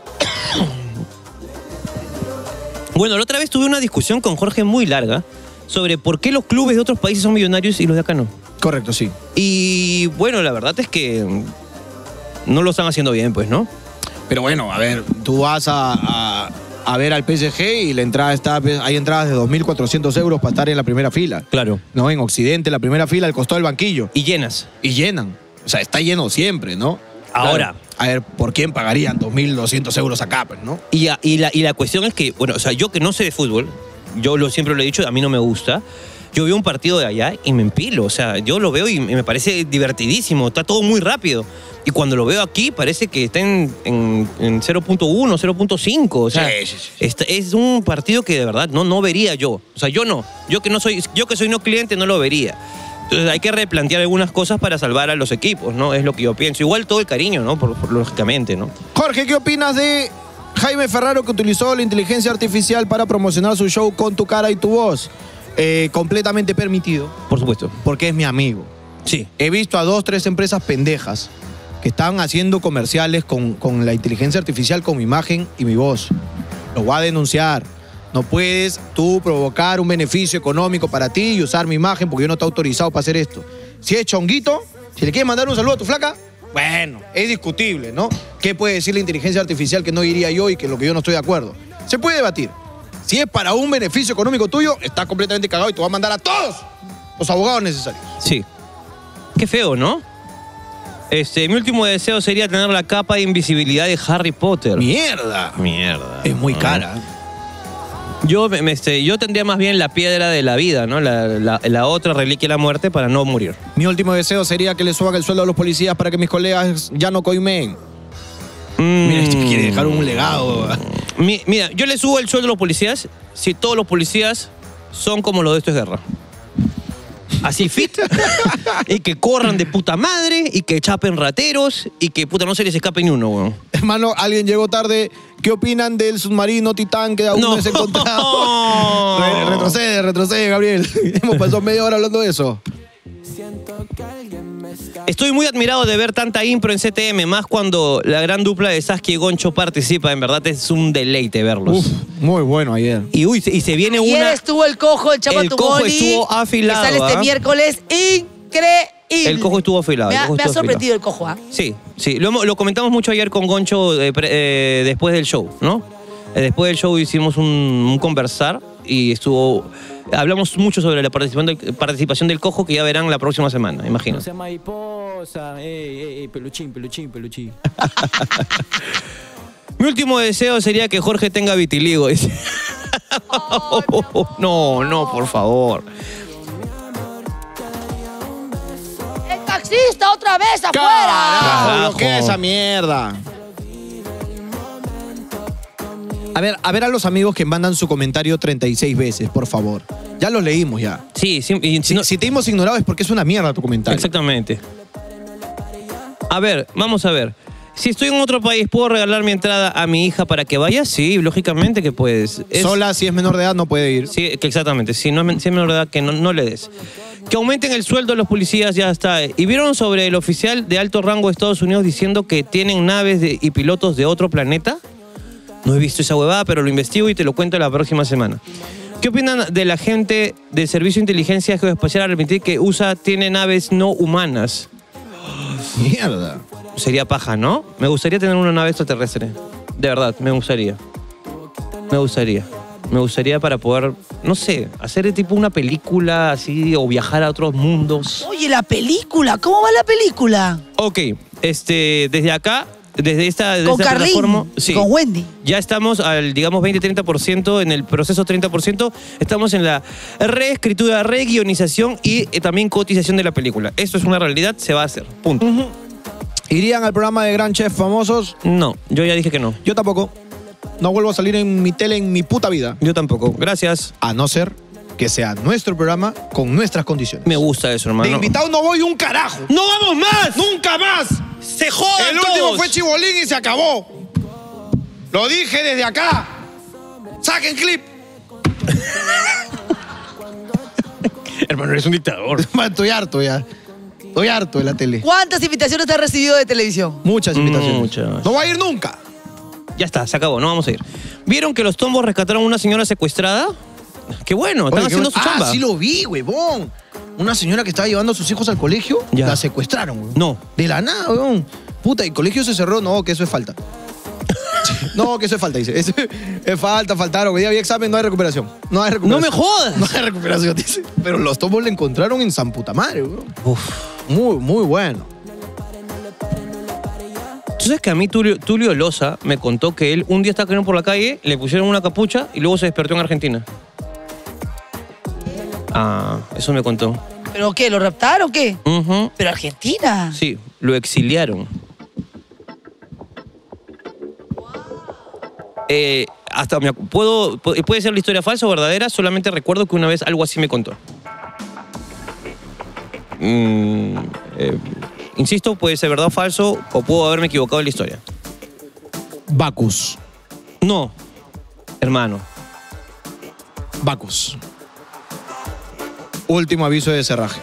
Bueno, la otra vez tuve una discusión con Jorge muy larga sobre por qué los clubes de otros países son millonarios y los de acá no. Correcto, sí. Y bueno, la verdad es que no lo están haciendo bien, pues, ¿no? Pero bueno, a ver, tú vas a, a, a ver al P S G y la entrada está, hay entradas de dos mil cuatrocientos euros para estar en la primera fila. Claro. No, en Occidente, la primera fila, al costado del banquillo. Y llenas. Y llenan. O sea, está lleno siempre, ¿no? Ahora. Claro. A ver, ¿por quién pagarían dos mil doscientos euros acá, pues, no? Y, a- y, la, y la cuestión es que, bueno, o sea, yo que no sé de fútbol, yo lo, siempre lo he dicho, a mí no me gusta. Yo veo un partido de allá y me empilo. O sea, yo lo veo y me parece divertidísimo. Está todo muy rápido. Y cuando lo veo aquí, parece que está en, en, en cero punto uno, cero punto cinco. O sea, Sí, sí, sí. está- es un partido que de verdad no, no vería yo. O sea, yo no. Yo que no soy, yo que soy no cliente no lo vería. Entonces hay que replantear algunas cosas para salvar a los equipos, ¿no? Es lo que yo pienso. Igual todo el cariño, ¿no? Por, por- lógicamente, ¿no? Jorge, ¿qué opinas de Jaime Ferraro que utilizó la inteligencia artificial para promocionar su show con tu cara y tu voz? Eh, completamente permitido, Por supuesto. porque es mi amigo. Sí. He visto a dos, tres empresas pendejas que están haciendo comerciales con, con la inteligencia artificial, con mi imagen y mi voz. Lo voy a denunciar. No puedes tú provocar un beneficio económico para ti y usar mi imagen porque yo no te he autorizado para hacer esto. Si es chonguito, si le quieres mandar un saludo a tu flaca, bueno, es discutible, ¿no? ¿Qué puede decir la inteligencia artificial que no diría yo y que lo que yo no estoy de acuerdo? Se puede debatir. Si es para un beneficio económico tuyo, estás completamente cagado y te va a mandar a todos los abogados necesarios. Sí. Qué feo, ¿no? Este, mi último deseo sería tener la capa de invisibilidad de Harry Potter. ¡Mierda! Mierda. Es muy cara. Yo, me- me- este, yo tendría más bien la piedra de la vida, ¿no? La, la- la otra reliquia de la muerte para no morir. Mi último deseo sería que le suban el sueldo a los policías para que mis colegas ya no coimeen. Mm. Mira, este quiere dejar un legado. Mi- mira, yo le subo el sueldo a los policías si todos los policías son como los de Esto es Guerra. Así fit. Y que corran de puta madre y que chapen rateros y que puta no se les escape ni uno, weón. Hermano, alguien llegó tarde. ¿Qué opinan del submarino Titán que aún no, No. es encontrado? Re- retrocede, retrocede, Gabriel. Hemos pasado media hora hablando de eso. Estoy muy admirado de ver tanta impro en C T M, más cuando la gran dupla de Saskia y Goncho participa. En verdad es un deleite verlos. Uf, muy bueno ayer. Y uy, y se viene Ayer una... estuvo el cojo, el Chapa El cojo Tumoli, estuvo afilado, que sale este ¿ah? miércoles. Increíble. El cojo estuvo afilado. Me el ha, cojo me ha estuvo sorprendido el cojo, ¿ah? Sí, sí. Lo, hemos- lo comentamos mucho ayer con Goncho eh, pre- eh, después del show, ¿no? Eh, después del show hicimos un, un conversar y estuvo... Hablamos mucho sobre la participación del, participación del cojo que ya verán la próxima semana, imagino. No sea mariposa, ey, ey, ey, peluchín, peluchín, peluchín. Mi último deseo sería que Jorge tenga vitiligo. dice. No, no, por favor. ¡El taxista otra vez afuera! ¡Carajo! Carajo. Bloquea esa mierda. A ver, a ver a los amigos que mandan su comentario treinta y seis veces, por favor. Ya los leímos ya. Sí, sí, y si Si, no- si te hemos ignorado es porque es una mierda tu comentario. exactamente. A ver, vamos a ver. Si estoy en otro país, ¿puedo regalar mi entrada a mi hija para que vaya? Sí, lógicamente que puedes. Es- Sola, si es menor de edad, no puede ir. Sí, que exactamente. Si no es men- si es menor de edad, que no, no le des. Que aumenten el sueldo a los policías, ya está. ¿Y vieron sobre el oficial de alto rango de Estados Unidos diciendo que tienen naves de- y pilotos de otro planeta? No he visto esa huevada, pero lo investigo y te lo cuento la próxima semana. ¿Qué opinan de la gente del Servicio de Inteligencia Geoespacial Argentina que U S A tiene naves no humanas? Mierda. Sería paja, ¿no? Me gustaría tener una nave extraterrestre. De verdad, me gustaría. Me gustaría. Me gustaría para poder, no sé, hacer tipo una película así o viajar a otros mundos. Oye, la película, ¿cómo va la película? Ok, este, desde acá, desde esta, desde Con esta Carlín, plataforma, sí, con Wendy. ya estamos al, digamos, veinte a treinta por ciento, en el proceso treinta por ciento, estamos en la reescritura, reguionización y eh, también cotización de la película. Esto es una realidad, se va a hacer, punto. Uh-huh. ¿Irían al programa de Gran Chef Famosos? No, yo ya dije que no. Yo tampoco. No vuelvo a salir en mi tele en mi puta vida. Yo tampoco, gracias. A no ser que sea nuestro programa con nuestras condiciones. Me gusta eso, hermano. De invitado no voy un carajo. ¡No vamos más! ¡Nunca más! ¡Se jodan El último todos! fue Chibolín y se acabó. Lo dije desde acá. ¡Saquen clip! Hermano, eres un dictador. Estoy harto ya. Estoy harto de la tele. ¿Cuántas invitaciones te has recibido de televisión? Muchas invitaciones. Muchas. No voy a ir nunca. Ya está, se acabó, no vamos a ir. ¿Vieron que los tombos rescataron a una señora secuestrada? Qué bueno, están Oye, haciendo qué su bueno. chamba. Ah, sí lo vi, huevón. Una señora que estaba llevando a sus hijos al colegio, Ya. la secuestraron, huevón. No. De la nada, huevón. Puta, el colegio se cerró. No, que eso es falta. No, que eso es falta, dice. Es, es falta, faltaron. Hoy día había examen, no hay recuperación. No hay recuperación. ¡No me jodas! No hay recuperación, dice. Pero los tombos le encontraron en San Puta Madre, huevón. Uf. Muy, muy bueno. Tú sabes que a mí Tulio, Tulio Loza me contó que él un día estaba caminando por la calle, le pusieron una capucha y luego se despertó en Argentina. Ah, eso me contó. ¿Pero qué? ¿Lo raptaron o qué? Ujú. Pero Argentina. Sí, lo exiliaron. Eh, hasta me acu- puedo, pu- puede ser la historia falsa o verdadera, solamente recuerdo que una vez algo así me contó. Mm, eh, insisto, puede ser verdad o falso, o puedo haberme equivocado en la historia. Bacus. No, hermano. Bacus. Último aviso de cerraje.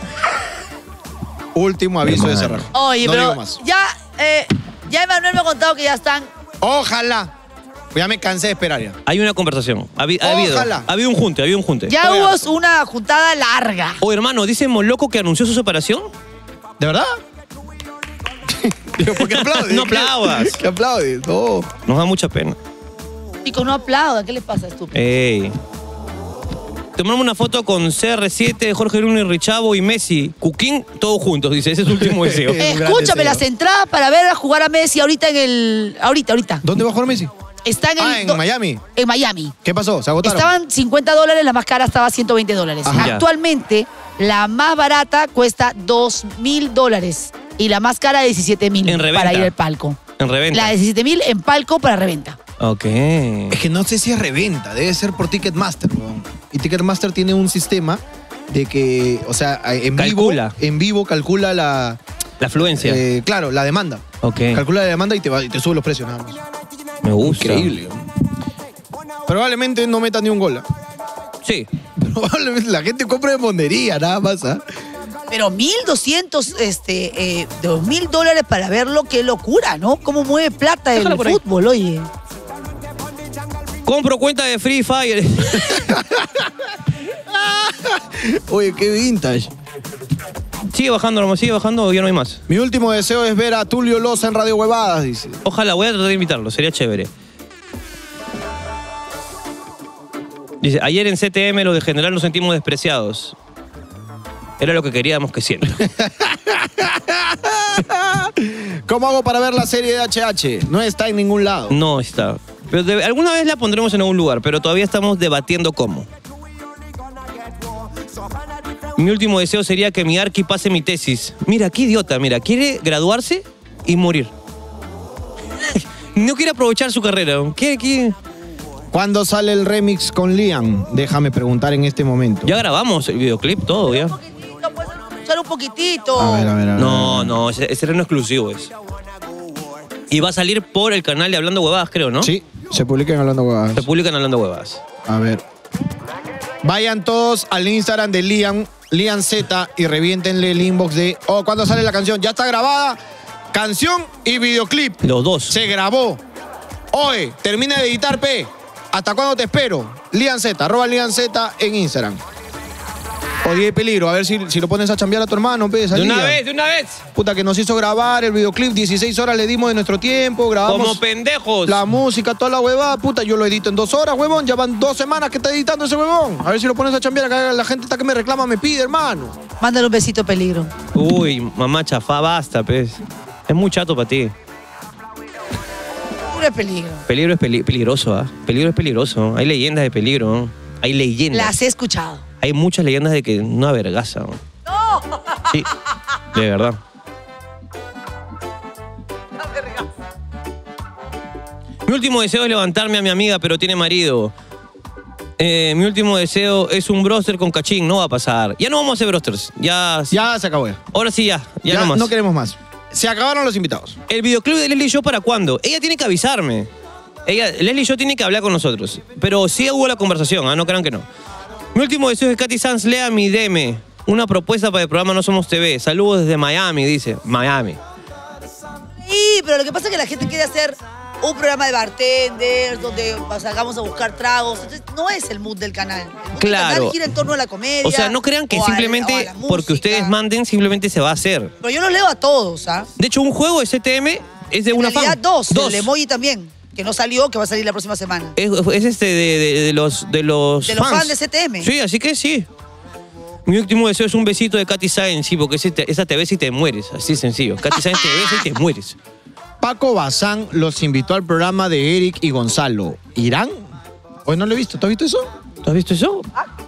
Último aviso Hermano. de cerraje. Oye, no pero digo más. ya, eh, ya Emanuel me ha contado que ya están. Ojalá. Ya me cansé de esperar ya. Hay una conversación. Ha, habi- ha habido, Ojalá. ha habido un junte, ha habido un junte. Ya Estoy hubo harto. una juntada larga. Oh, hermano, dice Moloco que anunció su separación. ¿De verdad? Digo, ¿por qué aplaudes? No aplaudas. ¿Qué aplaudes? No. Nos da mucha pena. Chicos, no aplaudan. ¿Qué les pasa, estúpido? Ey. Tomamos una foto con C R siete, Jorge Luna y Richavo y Messi. Cuquín, todos juntos, dice. Ese es su último deseo. Eh, un gran Escúchame, deseo. las entradas para ver a jugar a Messi ahorita en el. Ahorita, ahorita. ¿Dónde va a jugar Messi? Están en, Ah, en do- Miami. en Miami. ¿Qué pasó? ¿Se agotaron? Estaban cincuenta dólares, la más cara estaba ciento veinte dólares. Ajá. Ya. Actualmente, la más barata cuesta dos mil dólares y la más cara diecisiete mil En reventa. para ir al palco. En reventa. La de diecisiete mil en palco para reventa. Ok. Es que no sé si es reventa, debe ser por Ticketmaster, weón. Y Ticketmaster tiene un sistema de que, o sea, en Calcula. vivo, en vivo calcula la, La afluencia. eh, claro, la demanda. Ok. Calcula la demanda y te, va- y te sube los precios nada más. Me gusta. Increíble. weón. Probablemente no meta ni un gol. ¿ah? Sí. Probablemente la gente compra de mondería, nada más. ¿ah? Pero mil doscientos, este, eh, dos mil dólares para verlo, qué locura, ¿no? Cómo mueve plata el Déjalo por ahí. fútbol, oye. Compro cuenta de Free Fire. Oye, qué vintage. Sigue bajando, hermano. Sigue bajando o ya no hay más. Mi último deseo es ver a Tulio Loza en Radio Huevadas, dice. Ojalá, voy a tratar de invitarlo. Sería chévere. Dice, ayer en C T M los de general nos sentimos despreciados. Era lo que queríamos que sienta. ¿Cómo hago para ver la serie de H H? No está en ningún lado. No está. Pero de- alguna vez la pondremos en algún lugar, pero todavía estamos debatiendo cómo. Mi último deseo sería que mi arqui pase mi tesis. Mira, qué idiota, mira, quiere graduarse y morir. No quiere aprovechar su carrera. ¿Qué, qué? ¿Cuándo sale el remix con Liam? Déjame preguntar en este momento. Ya grabamos el videoclip, todo ya. Un poquitito, puedes escuchar un poquitito. A ver, a ver, a ver. No, no, ese, ese era no exclusivo es. Y va a salir por el canal de Hablando Huevadas, creo, ¿no? Sí, se publica en Hablando Huevadas. Se publica en Hablando Huevadas. A ver. Vayan todos al Instagram de Liam, Liam Z, y reviéntenle el inbox de, oh, ¿cuándo sale la canción? Ya está grabada. Canción y videoclip. Los dos. Se grabó. Oye, termina de editar, P. ¿Hasta cuándo te espero? Liam Z, arroba Liam Z en Instagram. O D J Peligro, a ver si, si lo pones a chambear a tu hermano, pues, De al una día. vez, de una vez. Puta, que nos hizo grabar el videoclip, dieciséis horas le dimos de nuestro tiempo, grabamos Como pendejos. la música, toda la huevada, puta, yo lo edito en dos horas, huevón, ya van dos semanas que está editando ese huevón. A ver si lo pones a chambear, acá la gente está que me reclama, me pide, hermano. Mándale un besito, Peligro. Uy, mamá chafá, basta, pues. Es muy chato para ti. Puro peligro. Peligro es peli- peligroso, ¿ah? Peligro es peligroso. Hay leyendas de peligro, ¿no? Hay leyendas. Las he escuchado. Hay muchas leyendas de que una vergaza. ¿no? ¡No! Sí, de verdad. Mi último deseo es levantarme a mi amiga, pero tiene marido. Eh, mi último deseo es un broster con cachín. No va a pasar. Ya no vamos a hacer brosters. Ya. Ya se acabó. Ya, Ahora sí, ya. Ya, ya no más. no queremos más. Se acabaron los invitados. ¿El videoclip de Leslie Show para cuándo? Ella tiene que avisarme. Ella, Leslie Show tiene que hablar con nosotros. Pero sí hubo la conversación, ¿ah? No crean que no. Mi último deseo es que Katy Sanz lea mi D M. Una propuesta para el programa No Somos T V. Saludos desde Miami, dice. Miami. Sí, pero lo que pasa es que la gente quiere hacer un programa de bartenders donde salgamos a buscar tragos. Entonces, no es el mood del canal. El mood Claro. del canal gira en torno a la comedia. O sea, no crean que o a- o a simplemente la porque música. ustedes manden, simplemente se va a hacer. Pero yo los leo a todos, ¿ah? De hecho, un juego de C T M es de En una realidad, fan. dos. Dos. El emoji también, que no salió, que va a salir la próxima semana. Es, es este de, de- de los, de los De los fans. fans de C T M. Sí, así que sí. Mi último deseo es un besito de Katy Sáenz, sí, porque ese te- esa te besa y te mueres. Así de sencillo. Katy Sáenz te besa y te mueres. Paco Bazán los invitó al programa de Eric y Gonzalo. ¿Irán? Hoy no lo he visto. ¿Tú has visto eso? ¿Tú has visto eso?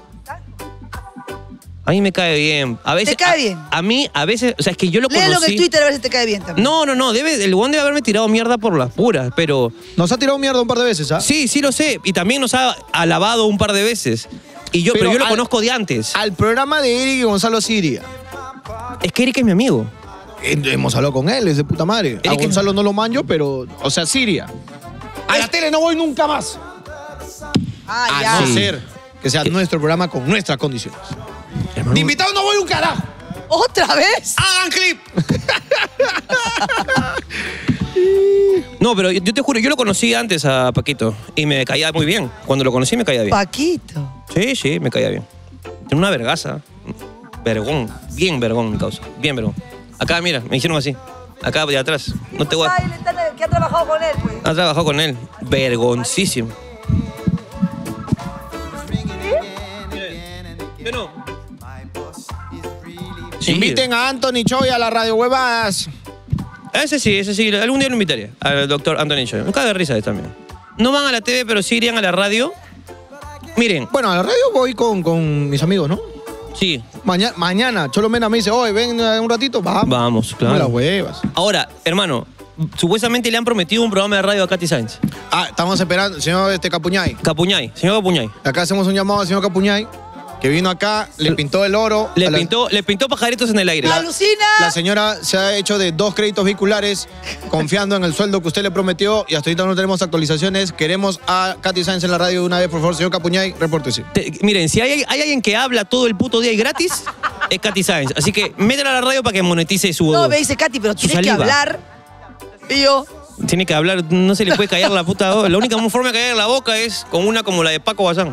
A mí me cae bien. A veces, ¿Te cae a- bien? A, mí, a veces, o sea, es que yo lo Léelo conocí. en el Twitter a ver si te cae bien también. No, no, no. Debe, el guan debe haberme tirado mierda por las puras, pero. Nos ha tirado mierda un par de veces, ¿ah? Sí, sí lo sé. Y también nos ha alabado un par de veces. Y yo, pero, Pero yo lo al- conozco de antes. Al programa de Eric y Gonzalo Siria. Es que Eric es mi amigo. Eh, Hemos hablado con él, es de puta madre. A Eric es- Gonzalo no lo manjo, pero. O sea, Siria. A la tele no voy nunca más. Ah, A ya. no Sí. ser que sea nuestro programa con nuestras condiciones. Hermano, De invitado no voy un carajo. ¿Otra vez? ¡Hagan clip! No, pero yo te juro, yo lo conocí antes a Paquito. Y me caía muy bien. Cuando lo conocí me caía bien. Paquito. Sí, sí, me caía bien. Tiene una vergaza. Vergón. Bien vergón, mi causa. Bien vergón. Acá, mira, me dijeron así. Acá de atrás. No te voy a... ¿Qué ha trabajado con él, pues? Has trabajado con él. Vergoncísimo. ¿Qué no? Sí. Inviten a Anthony Choi a la radio huevas. Ese sí, ese sí. Algún día lo invitaría. Al doctor Anthony Choi. Me caga de risa de también. No van a la T V, pero sí irían a la radio. Miren, Bueno, a la radio voy con, con mis amigos, ¿no? sí. Mañana, mañana Cholo Mena me dice, oye, ven eh, un ratito, vamos. Vamos, claro. Como las huevas. Ahora, hermano, supuestamente le han prometido un programa de radio a Katy Sáenz. Ah, estamos esperando, señor este, Capuñay. Capuñay, señor Capuñay. Acá hacemos un llamado al señor Capuñay, que vino acá, le pintó el oro. Le a la- pintó, le pintó pajaritos en el aire. ¡Alucina! La señora se ha hecho de dos créditos vehiculares confiando en el sueldo que usted le prometió y hasta ahorita no tenemos actualizaciones. Queremos a Katy Sáenz en la radio de una vez, por favor, señor Capuñay, repórtese. Te- miren, si hay, hay alguien que habla todo el puto día y gratis, es Katy Sáenz. Así que métela a la radio para que monetice su... No, me dice Katy, pero su tienes que saliva. hablar. Y yo, Tiene que hablar, no se le puede callar la puta boca. La única forma de callar la boca es con una como la de Paco Bazán.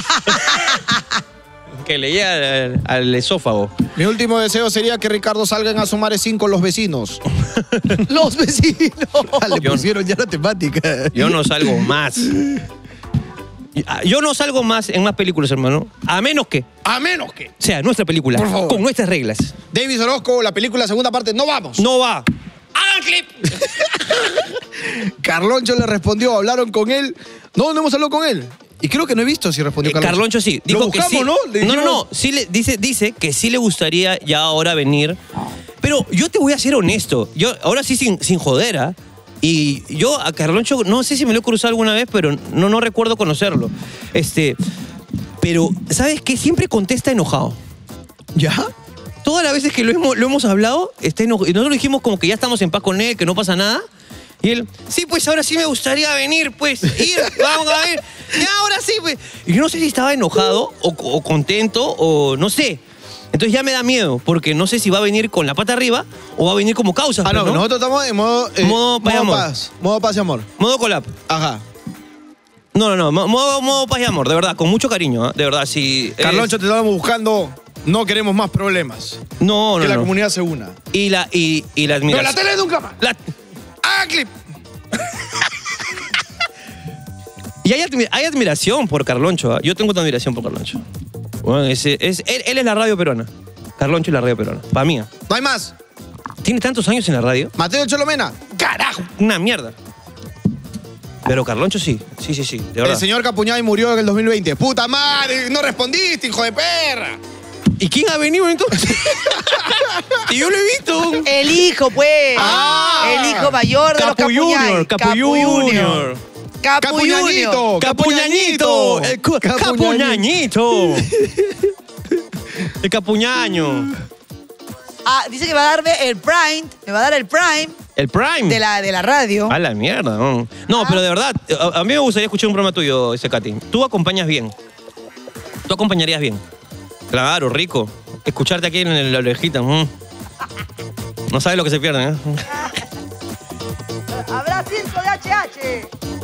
Que le llega al, al esófago. Mi último deseo sería que Ricardo salga en Asomare cinco los vecinos. los vecinos. Le Yo- pusieron ya la temática. Yo no salgo más. Yo no salgo más en más películas, hermano. A menos que A menos que sea nuestra película, Por favor. con nuestras reglas. David Orozco, la película segunda parte, no vamos. No va. ¡Hagan clip! Carloncho le respondió, hablaron con él. No, no hemos hablado con él. Y creo que no he visto si respondió Eh, Carloncho. Carloncho sí. Dijo Lo buscamos, que sí. ¿no? Le no, no, dijimos- no. Sí le, dice, dice que sí le gustaría ya ahora venir. Pero yo te voy a ser honesto. Yo, ahora sí sin, sin joder, ¿ah? Y yo a Carloncho, no sé si me lo he cruzado alguna vez, pero no, no recuerdo conocerlo. Este, pero, ¿sabes qué? Siempre contesta enojado. ¿Ya? Todas las veces que lo hemos, lo hemos hablado, está enojado. Y nosotros dijimos como que ya estamos en paz con él, que no pasa nada. Y él, sí, pues ahora sí me gustaría venir, pues, ir, vamos a ver. Ya, ahora sí, pues. Y yo no sé si estaba enojado o, o contento o no sé. Entonces ya me da miedo, porque no sé si va a venir con la pata arriba o va a venir como causa. Ah, no, pues, ¿no? nosotros estamos en modo... eh, Modo paz y amor. paz. Modo paz y amor. Modo colap. Ajá. No, no, no, mo- modo, modo paz y amor, de verdad, con mucho cariño, ¿eh? De verdad, sí. Carloncho, te estamos buscando. No queremos más problemas. No, no, que la no. comunidad se una. Y la, y, y la Pero admiración. la tele nunca más. La- ¡Ah, clip! Y hay, admi- hay admiración por Carloncho. ¿ah? Yo tengo una admiración por Carloncho. Bueno, ese- es, él, él es la radio peruana. Carloncho es la radio peruana. Para mí. No hay más. Tiene tantos años en la radio. Mateo Cholomena. ¡Carajo! Una mierda. Pero Carloncho sí. Sí, sí, sí. De verdad. El señor Capuñay murió en el dos mil veinte. ¡Puta madre! No respondiste, hijo de perra. ¿Y quién ha venido entonces? Y yo lo he visto. El hijo, pues. Ah. El hijo mayor de Capu los Capuñay. Junior, Capu Junior. Capu Capuñañito. Junior. Capuñañito. El cu- Capuñañito. Capuñañito. El capuñaño. Ah, dice que va a darme el Prime. Me va a dar el Prime El Prime. de la, de la radio. A la mierda. No, no pero de verdad, a, a mí me gustaría escuchar un programa tuyo, ese Katy. Tú acompañas bien. Tú acompañarías bien. Claro, rico. Escucharte aquí en la orejita. mm. No sabes lo que se pierden, ¿eh? Habrá circo de H H.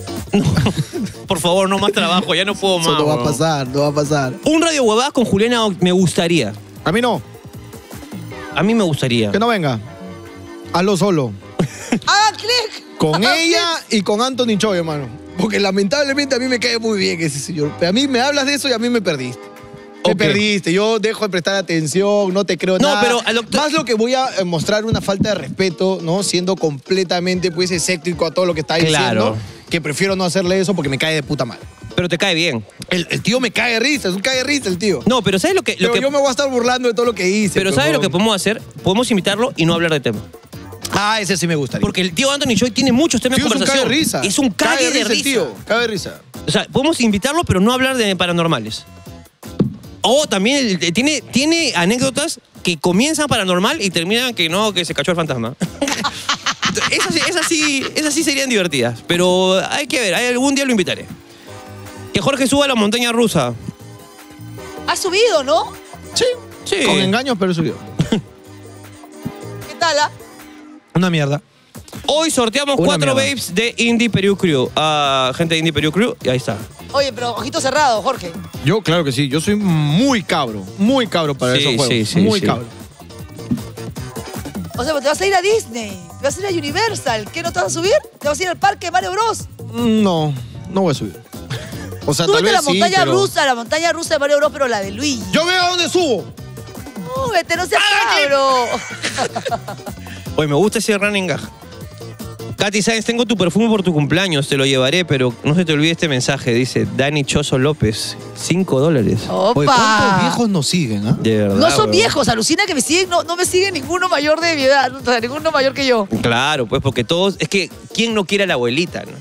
Por favor, no más trabajo, ya no puedo más. Eso no va a weón. pasar, no va a pasar. Un Radio Huevadas con Juliana me gustaría. A mí no. A mí me gustaría. Que no venga. Hazlo solo. ¡Ah, click! Con Ah, ella y con Anthony Choi, hermano. Porque lamentablemente a mí me cae muy bien ese señor. Pero a mí me hablas de eso y a mí me perdiste. Me Ok. perdiste. Yo dejo de prestar atención, no te creo No, nada. pero a lo- Más lo que voy a eh, mostrar una falta de respeto, ¿no? Siendo completamente, pues, escéptico a todo lo que está Claro. diciendo. Que prefiero no hacerle eso porque me cae de puta madre. Pero te cae bien. El, el tío me cae de risa, es un cae de risa el tío. No, pero ¿sabes lo que...? Lo pero que yo me voy a estar burlando de todo lo que hice. pero ¿sabes lo que huevón. podemos hacer? Podemos invitarlo y no hablar de tema. Ah, ese sí me gustaría. Porque el tío Anthony Choi tiene muchos temas de Tío, es un cae conversación. de risa. Es un cague de el risa. tío, cae de risa. O sea, podemos invitarlo, pero no hablar de paranormales. O también el- tiene, tiene anécdotas que comienzan paranormal y terminan que no, que se cachó el fantasma. esas, sí- esas, sí, esas sí serían divertidas. Pero hay que ver, hay- algún día lo invitaré. Que Jorge suba a la montaña rusa. Ha subido, ¿no? Sí. Sí. Con engaños, pero subió. ¿Qué tal, ah? Una mierda. Hoy sorteamos Una cuatro mierda. babes de Indie Peru Crew. A gente de Indie Peru Crew, y ahí está. Oye, pero ojito cerrado, Jorge. Yo, claro que sí. Yo soy muy cabro. Muy cabro para Sí, esos juegos. sí, sí, muy sí. cabro. O sea, te vas a ir a Disney, te vas a ir a Universal. ¿Qué no te vas a subir? ¿Te vas a ir al parque Mario Bros? No, no voy a subir. O sea, tal Súbete vez a la sí, montaña pero- rusa, la montaña rusa de Mario Bros, pero la de Luigi. Yo veo a dónde subo. Súbete, no seas cabro. Oye, me gusta ese running gag. Katy Sáenz, tengo tu perfume por tu cumpleaños, te lo llevaré, pero no se te olvide este mensaje. Dice Dani Choso López, cinco dólares. Opa. Oye, ¿cuántos viejos nos siguen, ah? De verdad. No son weón. viejos, alucina que me siguen, no, no me sigue ninguno mayor de mi edad, o sea, ninguno mayor que yo. Claro, pues porque todos. Es que, ¿quién no quiere a la abuelita, no?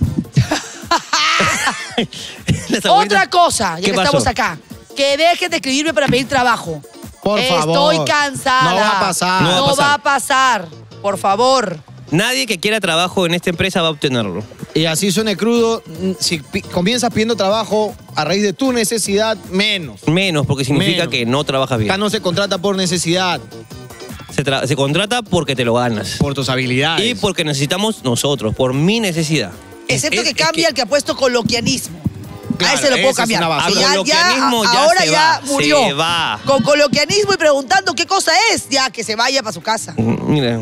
Las abuelitas- Otra cosa, ya ¿Qué que pasó? estamos acá, que dejen de escribirme para pedir trabajo. Por Estoy favor. cansada. No va a pasar. No, No va a pasar. va a pasar, por favor. Nadie que quiera trabajo en esta empresa va a obtenerlo. Y así suene crudo, mm, si pi- comienzas pidiendo trabajo a raíz de tu necesidad, menos. Menos, porque significa Menos. que no trabajas bien. Acá no se contrata por necesidad, Se, tra- se contrata porque te lo ganas. por tus habilidades. Y porque necesitamos nosotros, por mi necesidad. Excepto Es- que es cambie el que ha puesto coloquianismo. Claro, a ese lo esa puedo es cambiar. una basura. Que ya- A coloquianismo ya- ya ahora se ya va, murió. se va. Con coloquianismo y preguntando qué cosa es, ya que se vaya para su casa. Mm, Mira.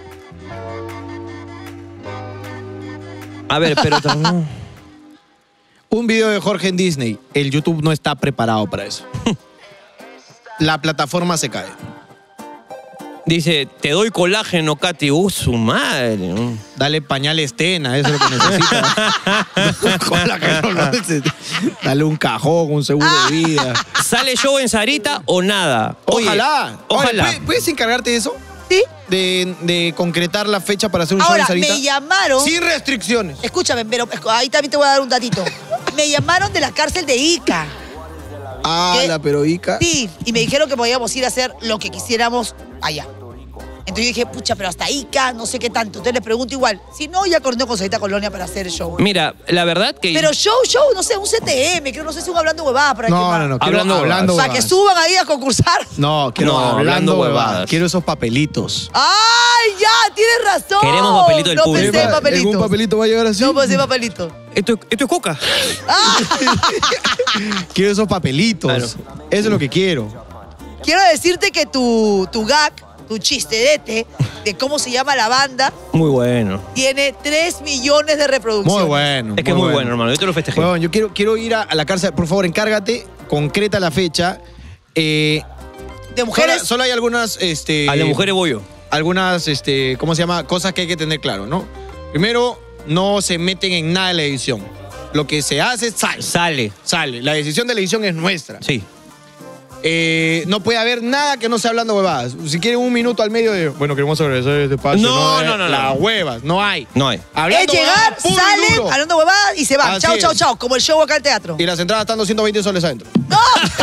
A ver, pero también. Un video de Jorge en Disney. El YouTube no está preparado para eso. La plataforma se cae. Dice, te doy colágeno, Katy. Uh, su madre. ¿no? Dale pañales Tena, eso es lo que necesita. Colágeno, no, ese- Dale un cajón, un seguro de vida. ¿Sale show en Sarita o nada? Oye, Ojalá. Ojalá. Oye, ¿puedes, puedes encargarte de eso? ¿Sí? De, de concretar la fecha para hacer un Ahora, show en Sarita. me llamaron. Sin restricciones. Escúchame, pero ahí también te voy a dar un datito. Me llamaron de la cárcel de Ica. Ah, ¿Qué? la pero Ica. Sí, y me dijeron que podíamos ir a hacer lo que quisiéramos allá. Entonces yo dije, pucha, pero hasta Ica, no sé qué tanto. Entonces les pregunto igual. Si no, ya coordinó con Sarita Colonia para hacer el show. Mira, la verdad que. Pero show, show, no sé, un C T M, creo, no sé si un hablando huevada para que No, más. no, no. quiero Hablando hablando Para que huevadas. suban ahí a concursar. No, quiero No, hablando, hablando huevadas. huevadas. Quiero esos papelitos. ¡Ay, ya! Tienes razón. Queremos papelito del no público. pensé en ¿Algún papelitos. papelito va a llegar así? No pensé en papelitos. Esto, esto es coca. Quiero esos papelitos. Claro. Eso es lo que quiero. quiero decirte que tu, tu gag, tu chisterete de cómo se llama la banda, Muy bueno. tiene tres millones de reproducciones. Muy bueno. Es que es muy bueno, hermano. Yo te lo festejé. Bueno, yo quiero, quiero ir a, a la cárcel. Por favor, encárgate, concreta la fecha. Eh, De mujeres. Solo, solo hay algunas, este... A la mujer de bollo. Algunas, este, ¿cómo se llama? Cosas que hay que tener claro, ¿no? Primero, no se meten en nada de la edición. Lo que se hace, sale. Sale. Sale. La decisión de la edición es nuestra. Sí. Eh, no puede haber nada que no sea hablando huevadas. Si quieren un minuto al medio de, bueno, queremos agradecer este espacio. No, Eh, no, no, Las no. huevas, no hay. No hay. Es Hablando llegar, huevadas, puro y salen, duro. hablando huevadas y se van. Así Chao, chao, es. chao. Como el show acá al teatro. Y las entradas están doscientos veinte soles adentro. ¡No!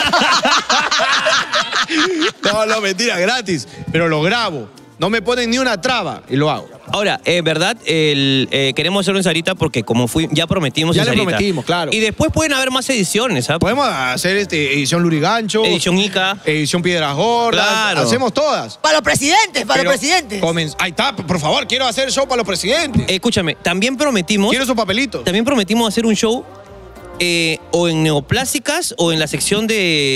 No, no, mentira, gratis. Pero lo grabo. No me ponen ni una traba y lo hago. Ahora, en verdad, el, eh, queremos hacerlo en Sarita porque como fui, ya prometimos Ya en le Sarita. prometimos, claro. Y después pueden haber más ediciones, ¿sabes? Podemos hacer este, edición Lurigancho. Edición Ica. Edición Piedras Gordas. Claro. Hacemos todas. Para los presidentes, para Pero los presidentes. comen- Ahí está, por favor, quiero hacer show para los presidentes. Eh, escúchame, también prometimos, Quiero esos papelitos. también prometimos hacer un show eh, o en neoplásicas o en la sección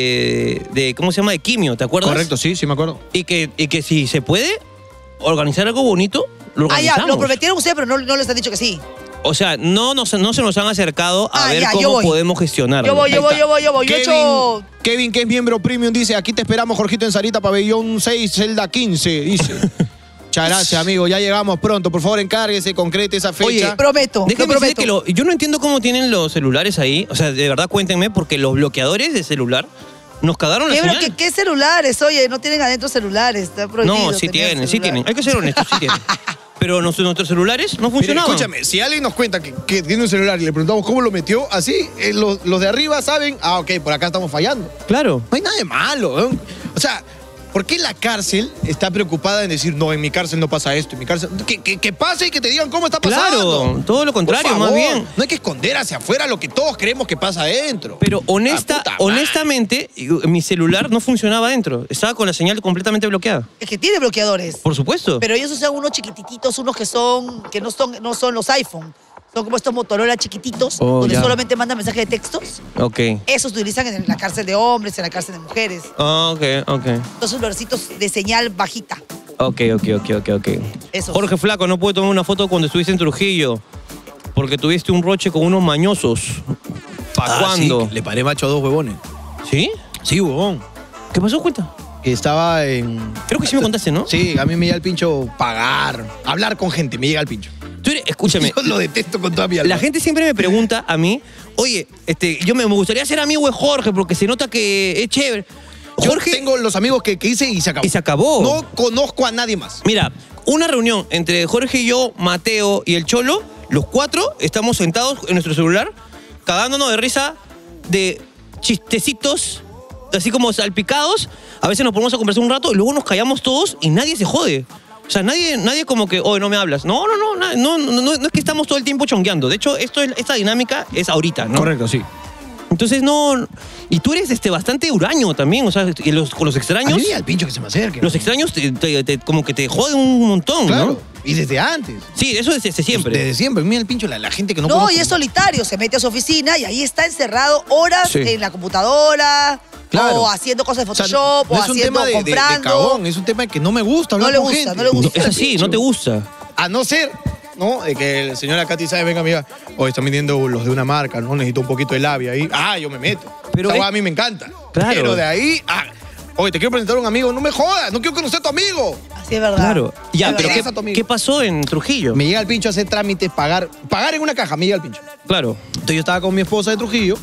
de, de, ¿cómo se llama? De quimio, ¿te acuerdas? Correcto, sí, sí me acuerdo. Y que, y que si se puede organizar algo bonito, lo Ah, ya, organizamos. lo prometieron ustedes, pero no, no les han dicho que sí. O sea, no, nos, no se nos han acercado a Ah, ver ya, yo cómo voy. podemos gestionarlo. Yo voy, Ahí yo voy, está. yo voy, yo voy. Yo he Kevin, hecho... Kevin, que es miembro premium, dice, aquí te esperamos, Jorgito, en Sarita, pabellón seis, celda quince, dice. Muchas gracias, amigo. Ya llegamos pronto. Por favor, encárguese, concrete esa fecha. Oye, Prometo, Déjame lo decir prometo. que lo- yo no entiendo cómo tienen los celulares ahí. O sea, de verdad cuéntenme, porque los bloqueadores de celular nos cagaron la ¿Qué, señal. ¿qué, qué celulares? Oye, no tienen adentro celulares. Está prohibido. No, sí tener tienen, sí celular. tienen. Hay que ser honestos, sí tienen. Pero nos- nuestros celulares no Mire, funcionaban. escúchame, si alguien nos cuenta que, que tiene un celular y le preguntamos cómo lo metió, así, eh, los, los de arriba saben, ah, ok, por acá estamos fallando. Claro. No hay nada de malo, ¿eh? O sea, ¿por qué la cárcel está preocupada en decir, no, en mi cárcel no pasa esto, en mi cárcel... Que, que, que pase y que te digan cómo está pasando. Claro, todo lo contrario, Por más favor, bien. No hay que esconder hacia afuera lo que todos creemos que pasa adentro. Pero honesta, La puta madre. honestamente, mi celular no funcionaba adentro. Estaba con la señal completamente bloqueada. Es que tiene bloqueadores. Por supuesto. Pero ellos usan unos chiquititos, unos que son, que no son, no son los iPhone. Son como estos Motorola chiquititos, Oh, donde ya. solamente mandan mensajes de textos. Ok. Esos se utilizan en la cárcel de hombres, en la cárcel de mujeres. Ah, ok, ok. Esos lugarcitos de señal bajita. Ok, ok, ok, ok, ok. Esos. Jorge Flaco, no pude tomar una foto cuando estuviste en Trujillo. Porque tuviste un roche con unos mañosos. ¿Para cuándo? Ah, Sí, le paré macho a dos huevones. ¿Sí? Sí, huevón. ¿Qué pasó? Cuenta. Estaba en... Creo que sí me contaste, ¿no? Sí, a mí me llega el pincho pagar, hablar con gente, me llega el pincho. Tú eres- escúchame. Yo lo detesto con toda mi alma. La gente siempre me pregunta a mí, oye, este, yo me, me gustaría ser amigo de Jorge porque se nota que es chévere. Yo Jorge, tengo los amigos que, que hice y se acabó. Y se acabó. No conozco a nadie más. mira, una reunión entre Jorge y yo, Mateo y el Cholo, los cuatro estamos sentados en nuestro celular, cagándonos de risa de chistecitos, así como salpicados. A veces nos ponemos a conversar un rato y luego nos callamos todos y nadie se jode. O sea, nadie, nadie como que, oye, no me hablas. No, no, no, na- no, no, no, no es que estamos todo el tiempo chongueando. De hecho, esto es- esta dinámica es ahorita, ¿no? Correcto, sí. Entonces, no... Y tú eres este, bastante huraño también, o sea, y los, con los A extraños... mí me llega el pincho que se me acerque. Los extraños te- te- te- como que te joden un montón, Claro. ¿no? Y desde antes. Sí, eso es desde siempre. Desde siempre. Mira el pincho, la, la gente que no No, conozco. y es solitario. Se mete a su oficina y ahí está encerrado horas Sí. en la computadora. Claro. O haciendo cosas de O sea, Photoshop. no o es un haciendo, tema de, de- de comprando. cagón, es un tema que no me gusta hablar No le con gusta, gente. no le gusta. Es así, no te gusta. A no ser, ¿no? De que el señor Katy sabe, venga, amiga, hoy están vendiendo los de una marca, ¿no? Necesito un poquito de labia ahí. Ah, yo me meto. Pero Esa es- hueá a mí me encanta. Claro. Pero de ahí, ah, oye, te quiero presentar a un amigo, no me jodas, no quiero conocer a tu amigo. Así es verdad. Claro. Ya, Es pero verdad. ¿qué, Esa es tu amigo. qué pasó en Trujillo? Me llega el pincho a hacer trámites, pagar, pagar en una caja, me llega el pincho. Claro. Entonces yo estaba con mi esposa de Trujillo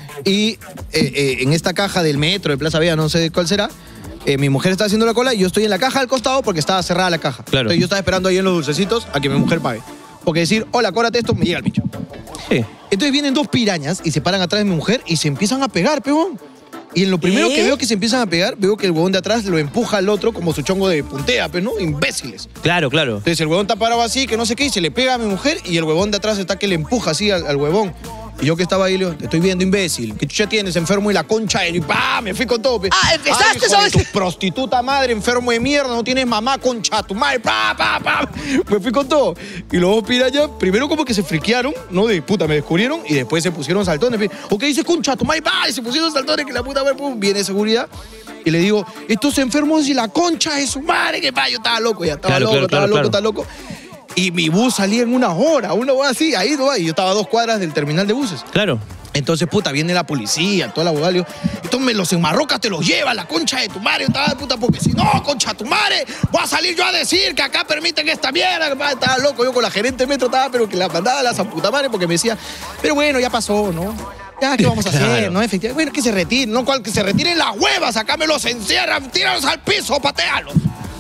y eh, eh, en esta caja del metro, de Plaza Vea, no sé cuál será, eh, mi mujer está haciendo la cola y yo estoy en la caja al costado porque estaba cerrada la caja. Claro. Entonces yo estaba esperando ahí en los dulcecitos a que mi mujer pague. Porque decir, hola, cóbrate esto, me llega el pincho. Sí. Entonces vienen dos pirañas y se paran atrás de mi mujer y se empiezan a pegar, peón. Y en lo primero ¿Qué? que veo que se empiezan a pegar, veo que el huevón de atrás lo empuja al otro como su chongo de puntea, pero no, imbéciles. Claro, claro. Entonces el huevón está parado así, que no sé qué, y se le pega a mi mujer y el huevón de atrás está que le empuja así al, al huevón. Y yo que estaba ahí, le digo, te estoy viendo, imbécil. ¿Qué chucha tienes, enfermo y la concha? Y pa, me fui con todo. Pe. Ah, empezaste, Ay, hijo ¿sabes? de tu prostituta madre, enfermo de mierda, no tienes mamá, concha, tu madre, pa, pa, pa. Me fui con todo. Y los dos pirañas, primero como que se friquearon, ¿no? De puta, me descubrieron y después se pusieron saltones. Pe. ¿O qué dices, concha, tu madre, pa? Y se pusieron saltones, que la puta madre, pum, viene seguridad. Y le digo, estos enfermos y la concha de su madre, que pa, yo estaba loco, ya estaba Claro, loco, claro, estaba claro, loco, claro. estaba loco. Y mi bus salía en una hora, una hora así, ahí no, y yo estaba a dos cuadras del terminal de buses. Claro. Entonces, puta, viene la policía, toda la abogada, le digo, estos me los enmarrocas, te los lleva, la concha de tu madre, yo estaba, puta, porque si no, concha de tu madre, voy a salir yo a decir que acá permiten esta mierda, que, pa, estaba loco, yo con la gerente de metro estaba, pero que la mandaba a la san puta madre, porque me decía, pero bueno, ya pasó, ¿no? Ya, ¿qué vamos a Claro. hacer? ¿No? Efectivamente, bueno, que se retiren, no, cual, que se retiren las huevas, acá me los encierran, tíralos al piso, patealos.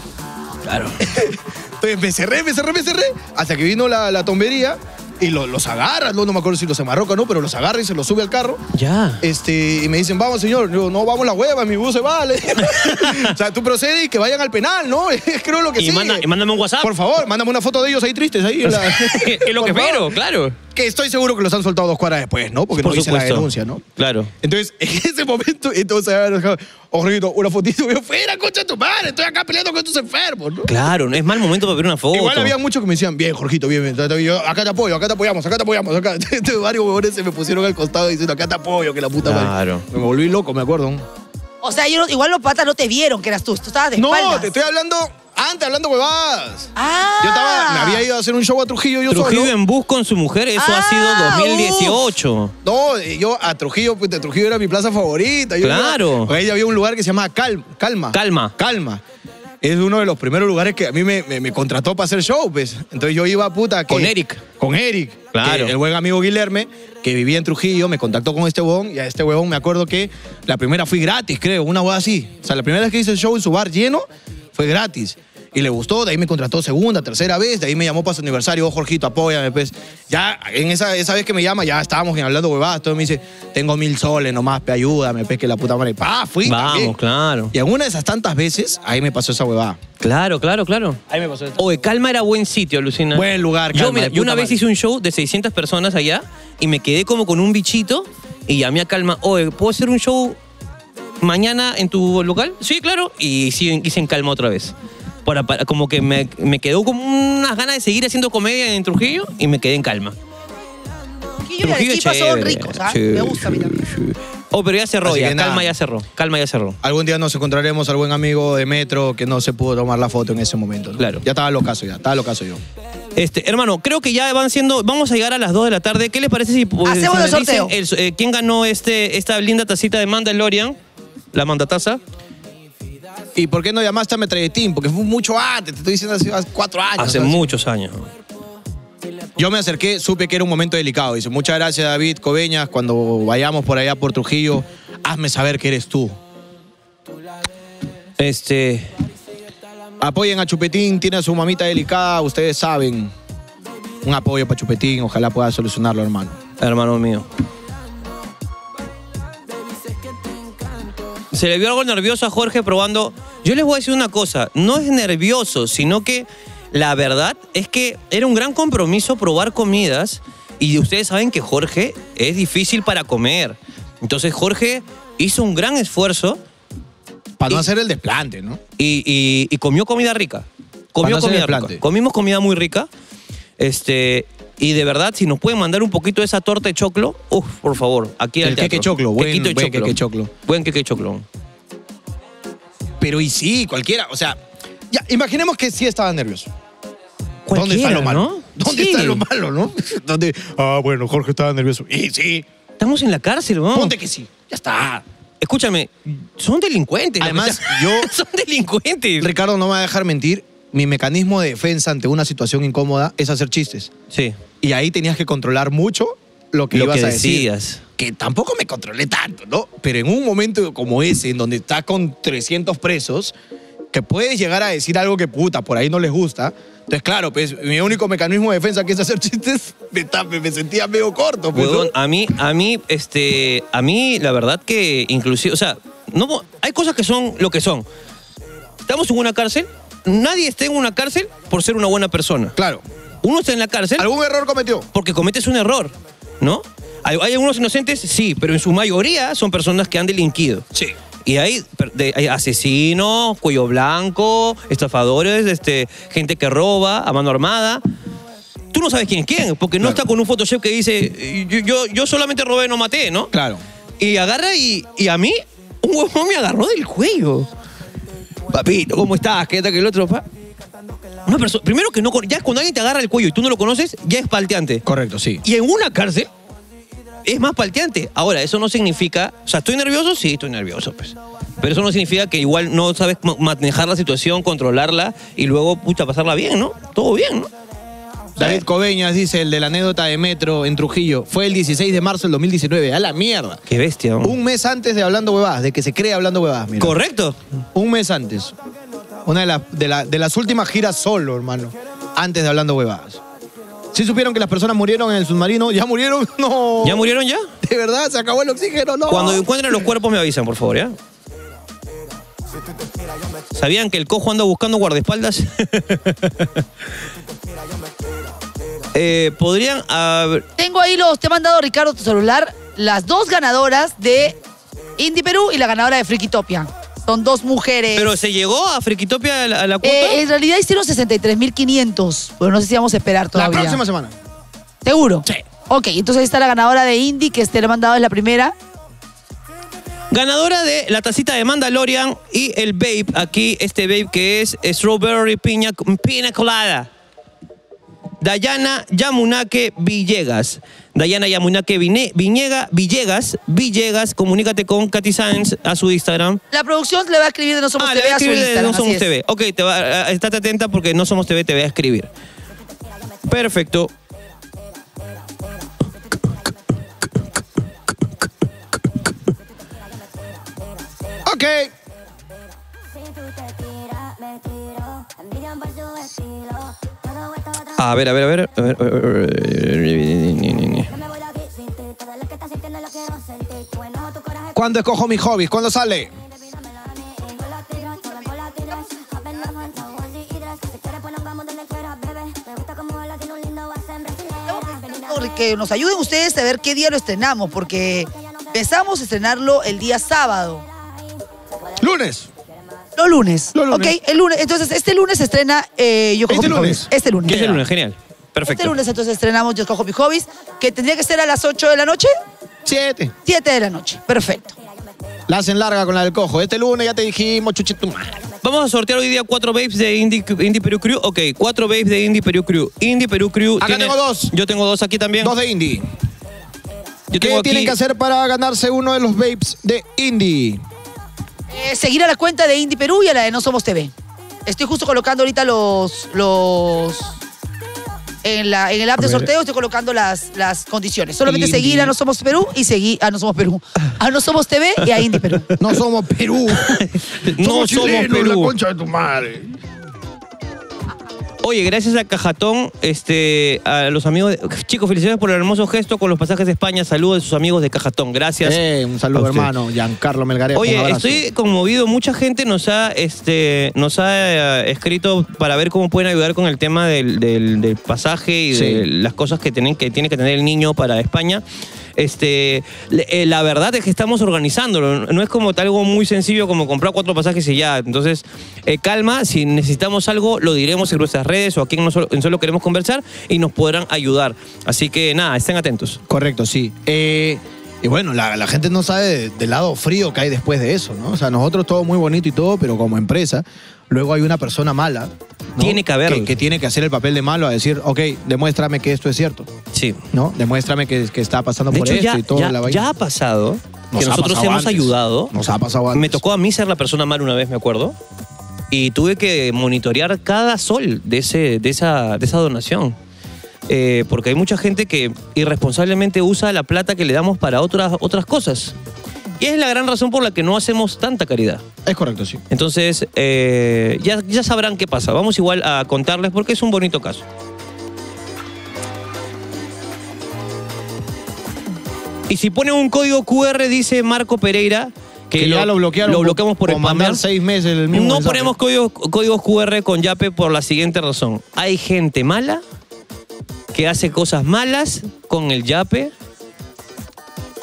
Claro. Entonces me cerré, me cerré, me cerré, hasta que vino la, la tombería y lo- los agarra, no, no me acuerdo si los enmarroca o no, pero los agarra y se los sube al carro. Ya. Este, y me dicen, vamos, señor. Yo, no, vamos la hueva, mi bus se va. Le- o sea, tú procedes y que vayan al penal, ¿no? Creo lo que Y, sí. manda, y mándame un WhatsApp. Por favor, mándame una foto de ellos ahí tristes. Ahí en la- es lo Por que favor. espero, claro. Que estoy seguro que los han soltado dos cuadras después, ¿no? Porque Por no hice la supuesto. denuncia, ¿no? Claro. Entonces, en ese momento, entonces, ojito, una fotito, yo fuera, concha de tu madre, estoy acá peleando con estos enfermos, ¿no? Claro, no es mal momento para ver una foto. Igual había muchos que me decían, bien, Jorgito, bien, bien, yo, acá te apoyo, acá te apoyamos, acá te apoyamos, acá. Entonces, varios huevones se me pusieron al costado diciendo, acá te apoyo, que la puta Claro. madre. Me volví loco, me acuerdo. O sea, yo no- igual los patas no te vieron que eras tú. Tú estabas de No, espaldas. te estoy hablando, antes hablando huevadas. Ah. Yo estaba, me había ido a hacer un show a Trujillo yo Trujillo solo. en bus con su mujer, eso ha sido Ah, dos mil dieciocho. No, yo a Trujillo, pues de Trujillo era mi plaza favorita. Yo Claro. iba- ahí había un lugar que se llama Cal- Calma. Calma. Calma. Es uno de los primeros lugares que a mí me, me- me contrató para hacer show, pues. Entonces yo iba, puta, que- Con Eric. Con Eric. Claro. que el buen amigo Guilherme, que vivía en Trujillo, me contactó con este huevón y a este huevón me acuerdo que la primera fui gratis, creo, una hueá así. O sea, la primera vez que hice el show en su bar lleno fue gratis. Y le gustó, de ahí me contrató segunda, tercera vez, de ahí me llamó para su aniversario, oh, Jorgito, apóyame, pues. Ya, en esa, esa vez que me llama, ya estábamos hablando huevadas, todo me dice, tengo mil soles nomás, pe, ayúdame, pues, que la puta madre. Pa, fui Vamos, también. claro. Y en una de esas tantas veces, ahí me pasó esa huevada. Claro, claro, claro. Ahí me pasó eso. Oye, Calma era buen sitio, Lucina. Buen lugar, Yo, Calma, mira, de yo una puta vez madre. hice un show de seiscientas personas allá y me quedé como con un bichito y llamé a Calma. Oye, ¿puedo hacer un show mañana en tu local? Sí, claro. Y sí, hice en Calma otra vez. Para, para- como que me, me quedó como unas ganas de seguir haciendo comedia en Trujillo y me quedé en Calma. Trujillo y Arequipa son chévere, ricos, ¿ah? chévere, Me gusta a mí también. chévere. Oh, pero ya cerró, Así ya. que nada. Calma ya cerró. Calma ya cerró. Algún día nos encontraremos al buen amigo de Metro que no se pudo tomar la foto en ese momento, ¿no? Claro. Ya estaba locazo ya, estaba locazo yo. Este, hermano, creo que ya van siendo. Vamos a llegar a las dos de la tarde. ¿Qué les parece si pues, Hacemos si el me dicen sorteo. el- eh, quién ganó este, esta linda tacita de Mandalorian? La mandataza. ¿Y por qué no llamaste a Metralletín? Porque fue mucho antes, te estoy diciendo hace hace cuatro años. Hace ¿sabes? muchos años. Yo me acerqué, supe que era un momento delicado. Dice, muchas gracias David Coveñas, cuando vayamos por allá por Trujillo, hazme saber que eres tú. Este. Apoyen a Chupetín, tiene a su mamita delicada, ustedes saben. Un apoyo para Chupetín, ojalá pueda solucionarlo, hermano. Hermano mío. Se le vio algo nervioso a Jorge probando. Yo les voy a decir una cosa, no es nervioso, sino que la verdad es que era un gran compromiso probar comidas y ustedes saben que Jorge es difícil para comer. Entonces Jorge hizo un gran esfuerzo Para no Y- hacer el desplante, ¿no? y, y- y comió comida rica. Comió no hacer comida desplante. rica. Comimos comida muy rica. Este, y de verdad, si nos pueden mandar un poquito de esa torta de choclo, uff, por favor, aquí al El teatro. queque choclo, buen- Quequito de buen queque choclo. Buen queque choclo. Pero y sí, cualquiera, o sea, ya, imaginemos que sí estaba nervioso. ¿Dónde Cualquiera, está lo malo? ¿no? ¿Dónde Sí. está lo malo, no? ¿Dónde? Ah, bueno, Jorge estaba nervioso. Y sí, Estamos en la cárcel, ¿no? ponte que sí. Ya está. Escúchame, son delincuentes. lo que Además, está- yo- son delincuentes. Ricardo no me va a dejar mentir. Mi mecanismo de defensa ante una situación incómoda es hacer chistes. Sí. Y ahí tenías que controlar mucho lo que Lo ibas que a decir. decías. Que tampoco me controlé tanto, ¿no? Pero en un momento como ese, en donde estás con trescientos presos, que puedes llegar a decir algo que puta, por ahí no les gusta. Entonces, claro, pues mi único mecanismo de defensa que es hacer chistes, me, está- me- me sentía medio corto. Pues, ¿no? Huevón, a mí, a mí, este, a mí, la verdad que inclusive, o sea, no, hay cosas que son lo que son. Estamos en una cárcel, nadie está en una cárcel por ser una buena persona. Claro. Uno está en la cárcel ¿Algún error cometió? porque cometes un error, ¿no? ¿Hay, hay algunos inocentes? Sí, pero en su mayoría son personas que han delinquido. Sí. Y hay, per- de- hay asesinos, cuello blanco, estafadores, este, gente que roba a mano armada. Tú no sabes quién es quién, porque no Claro. está con un Photoshop que dice, yo, yo, yo solamente robé, no maté, ¿no? Claro. Y agarra y, y a mí, un huevón me agarró del cuello. Papito, ¿cómo estás? ¿Qué tal que el otro? Pa? Una persona, primero que no, con- ya cuando alguien te agarra el cuello y tú no lo conoces, ya es palteante. Correcto, sí. Y en una cárcel es más palteante. Ahora, eso no significa... O sea, ¿estoy nervioso? Sí, estoy nervioso, pues. Pero eso no significa que igual no sabes ma- manejar la situación, controlarla y luego, pucha, pasarla bien, ¿no? Todo bien, ¿no? David Coveñas dice, el de la anécdota de Metro en Trujillo. Fue el dieciséis de marzo del dos mil diecinueve. A la mierda. Qué bestia, ¿no? Un mes antes de Hablando Huevadas, de que se cree Hablando Huevadas, mira. Correcto. Un mes antes. Una de, la- de, la- de las últimas giras solo, hermano. Antes de Hablando Huevadas. ¿Sí supieron que las personas murieron en el submarino? ¿Ya murieron? No. ¿Ya murieron ya? ¿De verdad? ¿Se acabó el oxígeno? No. Cuando encuentren los cuerpos me avisan, por favor, ¿ya? ¿Sabían que el cojo anda buscando guardaespaldas? eh, Podrían... haber- Tengo ahí los, te he mandado, Ricardo, tu celular, las dos ganadoras de Indie Perú y la ganadora de Frikitopia. Son dos mujeres. ¿Pero se llegó a Friquitopia a la, a la cuota? Eh, en realidad hicieron sesenta y tres mil quinientos, pero no sé si vamos a esperar La todavía. próxima semana. ¿Seguro? Sí. Ok, entonces ahí está la ganadora de Indie, que este le he mandado, es la primera. Ganadora de la tacita de Mandalorian y el vape. Aquí, este vape que es Strawberry Piña, piña Colada. Dayana Yamunake Villegas. Dayana Yamunake Vine- Viñega, Villegas. Villegas, comunícate con Katy Sáenz a su Instagram. La producción le va a escribir de No Somos Ah, T V le va a a su escribir de Instagram. No Somos así es. T V. Ok, te va, estate atenta porque No Somos T V te va a escribir. Perfecto. Ok. A ver, a ver, a ver. A ver, a ver, a ver. ¿Cuándo escojo mis hobbies? ¿Cuándo sale? Que nos ayuden ustedes a ver qué día lo estrenamos, porque pensamos estrenarlo el día sábado. Lunes. Los lunes. Los lunes. Ok, el lunes. Entonces, este lunes se estrena eh, Yo Cojo Este Mis lunes. Hobbies. Este lunes. Este lunes, genial. Perfecto. Este lunes entonces estrenamos Yo Cojo Mis Hobbies, que tendría que ser a las ocho de la noche. Siete. siete de la noche. Perfecto. La hacen larga con la del cojo. Este lunes ya te dijimos, chuchito. Vamos a sortear hoy día cuatro vapes de Indie, Indie Perú Crew. Ok, cuatro vapes de Indie Perú Crew. Indie Perú Crew. Acá tengo dos. Yo tengo dos aquí también. Dos de indie. Yo ¿Qué tengo aquí- tienen que hacer para ganarse uno de los vapes de indie? Eh, seguir a la cuenta de Indie Perú y a la de No Somos T V. Estoy justo colocando ahorita los... los en, la, en el app A de ver. sorteo estoy colocando las, las condiciones. Solamente Indie. seguir a No Somos Perú y seguir a No Somos Perú. A No Somos T V y a Indie Perú. No somos Perú. No somos chilenos, Perú. La concha de tu madre. Oye, gracias a Cajatón, este, a los amigos... de- Chicos, felicidades por el hermoso gesto con los pasajes de España. Saludos de sus amigos de Cajatón. Gracias. Eh, un a saludo, usted. hermano. Giancarlo Melgarejo. un Oye, abrazo. estoy conmovido. Mucha gente nos ha, este, nos ha eh, escrito para ver cómo pueden ayudar con el tema del, del- del pasaje y Sí. de las cosas que, tienen, que tiene que tener el niño para España. Este, le- eh, la verdad es que estamos organizándolo. No es como algo muy sencillo como comprar cuatro pasajes y ya. Entonces, eh, calma. Si necesitamos algo, lo diremos en nuestras redes o aquí en, Solo, en Solo Queremos Conversar y nos podrán ayudar. Así que nada, estén atentos. Correcto, sí. Eh, y bueno, la, la gente no sabe de- del lado frío que hay después de eso, ¿no? O sea, nosotros todo muy bonito y todo, pero como empresa, luego hay una persona mala. ¿no? Tiene que haberlo. Que, que tiene que hacer el papel de malo a decir, ok, demuéstrame que esto es cierto, Sí. ¿no? Demuéstrame que, que está pasando De por hecho, esto ya, y todo ya- la vaina. ya ha pasado Nos que ha nosotros pasado hemos antes. ayudado. Nos ha pasado antes. Me tocó a mí ser la persona mala una vez, me acuerdo. Y tuve que monitorear cada sol de, ese, de, esa, de esa donación. Eh, porque hay mucha gente que irresponsablemente usa la plata que le damos para otras, otras cosas. Y es la gran razón por la que no hacemos tanta caridad. Es correcto, sí. Entonces, eh, ya, ya sabrán qué pasa. Vamos igual a contarles porque es un bonito caso. Y si pone un código cu erre, dice Marco Pereira, que, Que ya lo bloquearon Lo bloqueamos por por mandar spamear. seis meses el mismo No mensaje. ponemos códigos, códigos cu erre con Yape por la siguiente razón. Hay gente mala que hace cosas malas con el Yape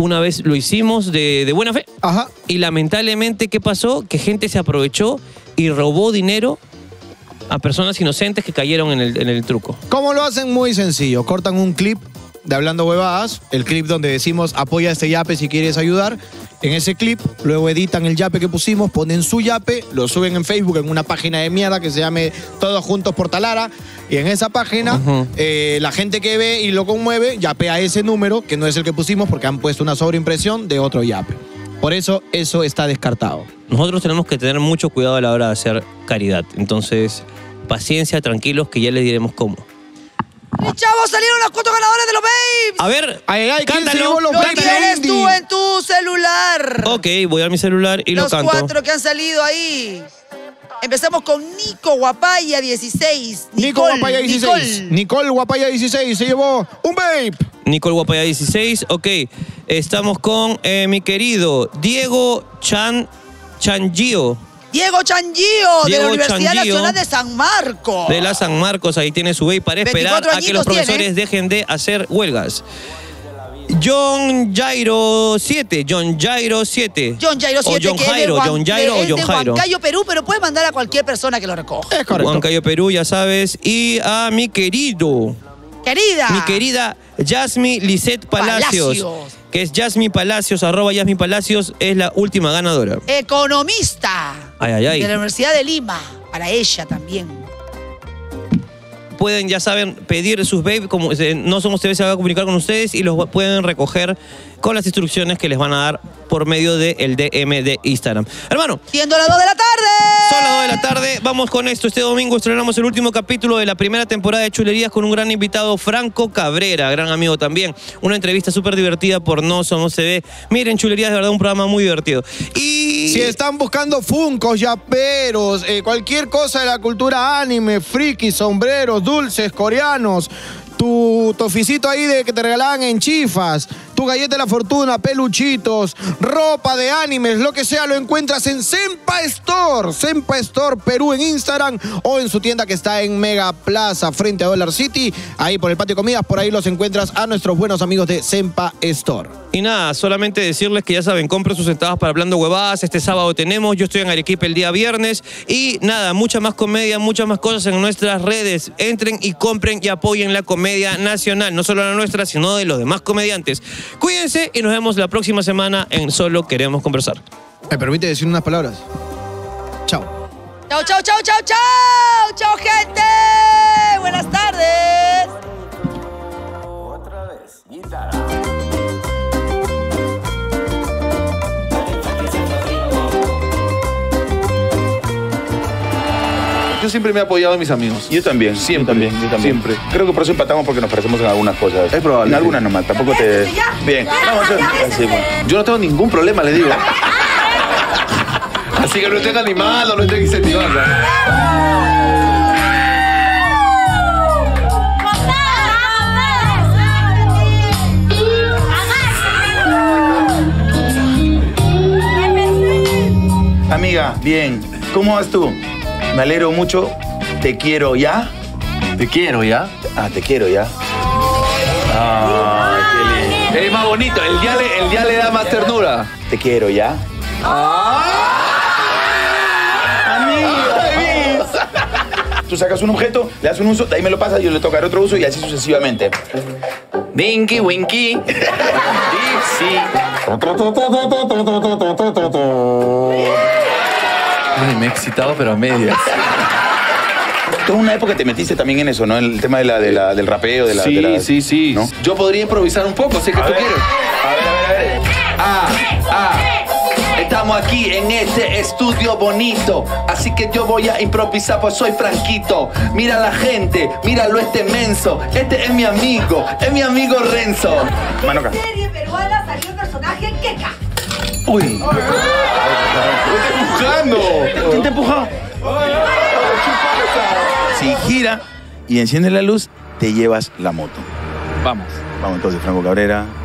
Una vez lo hicimos de, de buena fe. Ajá. Y lamentablemente, ¿qué pasó? Que gente se aprovechó y robó dinero a personas inocentes que cayeron en el, en el truco. ¿Cómo lo hacen? Muy sencillo. Cortan un clip de Hablando Huevadas, el clip donde decimos apoya a este yape si quieres ayudar. En ese clip, luego editan el yape que pusimos, ponen su yape, lo suben en Facebook en una página de mierda que se llame Todos Juntos por Talara. Y en esa página, uh-huh. eh, la gente que ve y lo conmueve, yapea ese número, que no es el que pusimos porque han puesto una sobreimpresión de otro yape. Por eso, eso está descartado. Nosotros tenemos que tener mucho cuidado a la hora de hacer caridad. Entonces, paciencia, tranquilos, que ya les diremos cómo. ¡Mi chavos, salieron los cuatro ganadores de los babes! A ver, ay, ay, cántalo. Los lo tienes tú en tu celular. Ok, voy a mi celular y los lo canto. Los cuatro que han salido ahí. Empezamos con Nico Guapaya dieciséis. Nico Guapaya dieciséis. Nicole. Nicole Guapaya dieciséis se llevó un vape. Nicole Guapaya dieciséis, ok. Estamos con eh, mi querido Diego Chan Changio. Diego Changio, de la Universidad Changio, Nacional de San Marcos. De la San Marcos, ahí tiene su vape para esperar a que los profesores tiene. dejen de hacer huelgas. John Jairo siete, John Jairo siete. John Jairo siete, o John Jairo, Juan, John Jairo o John de Jairo. Huancayo, Perú, pero puedes mandar a cualquier persona que lo recoja. Es correcto. Huancayo, Perú, ya sabes. Y a mi querido. Querida. Mi querida Yasmi Lisette Palacios. Palacios. Que es Yasmi Palacios, arroba Yasmi Palacios, es la última ganadora. Economista. Ay, ay, ay. De la Universidad de Lima. Para ella también. Pueden, ya saben, pedir sus babes, como eh, no somos T V, se va a comunicar con ustedes y los pueden recoger con las instrucciones que les van a dar por medio del D M de Instagram. Hermano. Siendo las dos de la tarde. Son las dos de la tarde. Vamos con esto. Este domingo estrenamos el último capítulo de la primera temporada de Chulerías con un gran invitado, Franco Cabrera, gran amigo también. Una entrevista súper divertida por No Somos T V. Miren, Chulerías, de verdad, un programa muy divertido. Y... si están buscando funcos, yaperos, eh, cualquier cosa de la cultura anime, friki, sombreros, dulces, coreanos, tu toficito ahí de que te regalaban en chifas, tu galleta de la fortuna, peluchitos, ropa de animes, lo que sea, lo encuentras en Sempa Store. Sempa Store Perú en Instagram o en su tienda que está en Mega Plaza frente a Dollar City. Ahí por el patio de comidas, por ahí los encuentras a nuestros buenos amigos de Sempa Store. Y nada, solamente decirles que ya saben, compren sus entradas para Hablando Huevadas. Este sábado tenemos, yo estoy en Arequipa el día viernes. Y nada, mucha más comedia, muchas más cosas en nuestras redes. Entren y compren y apoyen la comedia nacional. No solo la nuestra, sino de los demás comediantes. Cuídense y nos vemos la próxima semana en Solo Queremos Conversar. ¿Me permite decir unas palabras? Chao. Chao, chao, chao, chao, chao. Chao, gente. Buenas tardes. Otra vez, guitarra. Yo siempre me he apoyado a mis amigos. Yo también. Siempre. Yo también, yo también. Siempre. Creo que por eso empatamos porque nos parecemos en algunas cosas. Es probable. En algunas nomás, tampoco te... Bien. Vamos a hacer... Sí, bueno. Yo no tengo ningún problema, le digo. Así que no estén animando, no estén incentivando. Amiga, bien. ¿Cómo vas tú? Me alegro mucho. Te quiero ya. Te quiero, ¿ya? Ah, te quiero ya. Ay, qué lindo. Es más bonito, el día le, el día le da más ternura. Te quiero ya. Amiga. Tú sacas un objeto, le das un uso, de ahí me lo pasas, yo le tocaré otro uso y así sucesivamente. Dinky, winky. Dixie. Ay, me he excitado, pero a medias. Toda una época te metiste también en eso, ¿no? El tema de la, de la, del rapeo, de la... Sí, de la, sí, sí. ¿no? Yo podría improvisar un poco, sé que A tú ver. quieres. A ver, a ver, a ver. Ah, ah. Estamos aquí en este estudio bonito, así que yo voy a improvisar, pues soy Franquito. Mira la gente, míralo este menso. Este es mi amigo, es mi amigo Renzo. Mano acá. En la serie peruana salió el personaje Keka. Uy. ¿Me está empujando? ¿Quién te empujó? Si gira y enciende la luz, te llevas la moto. Vamos. Vamos entonces, Franco Cabrera.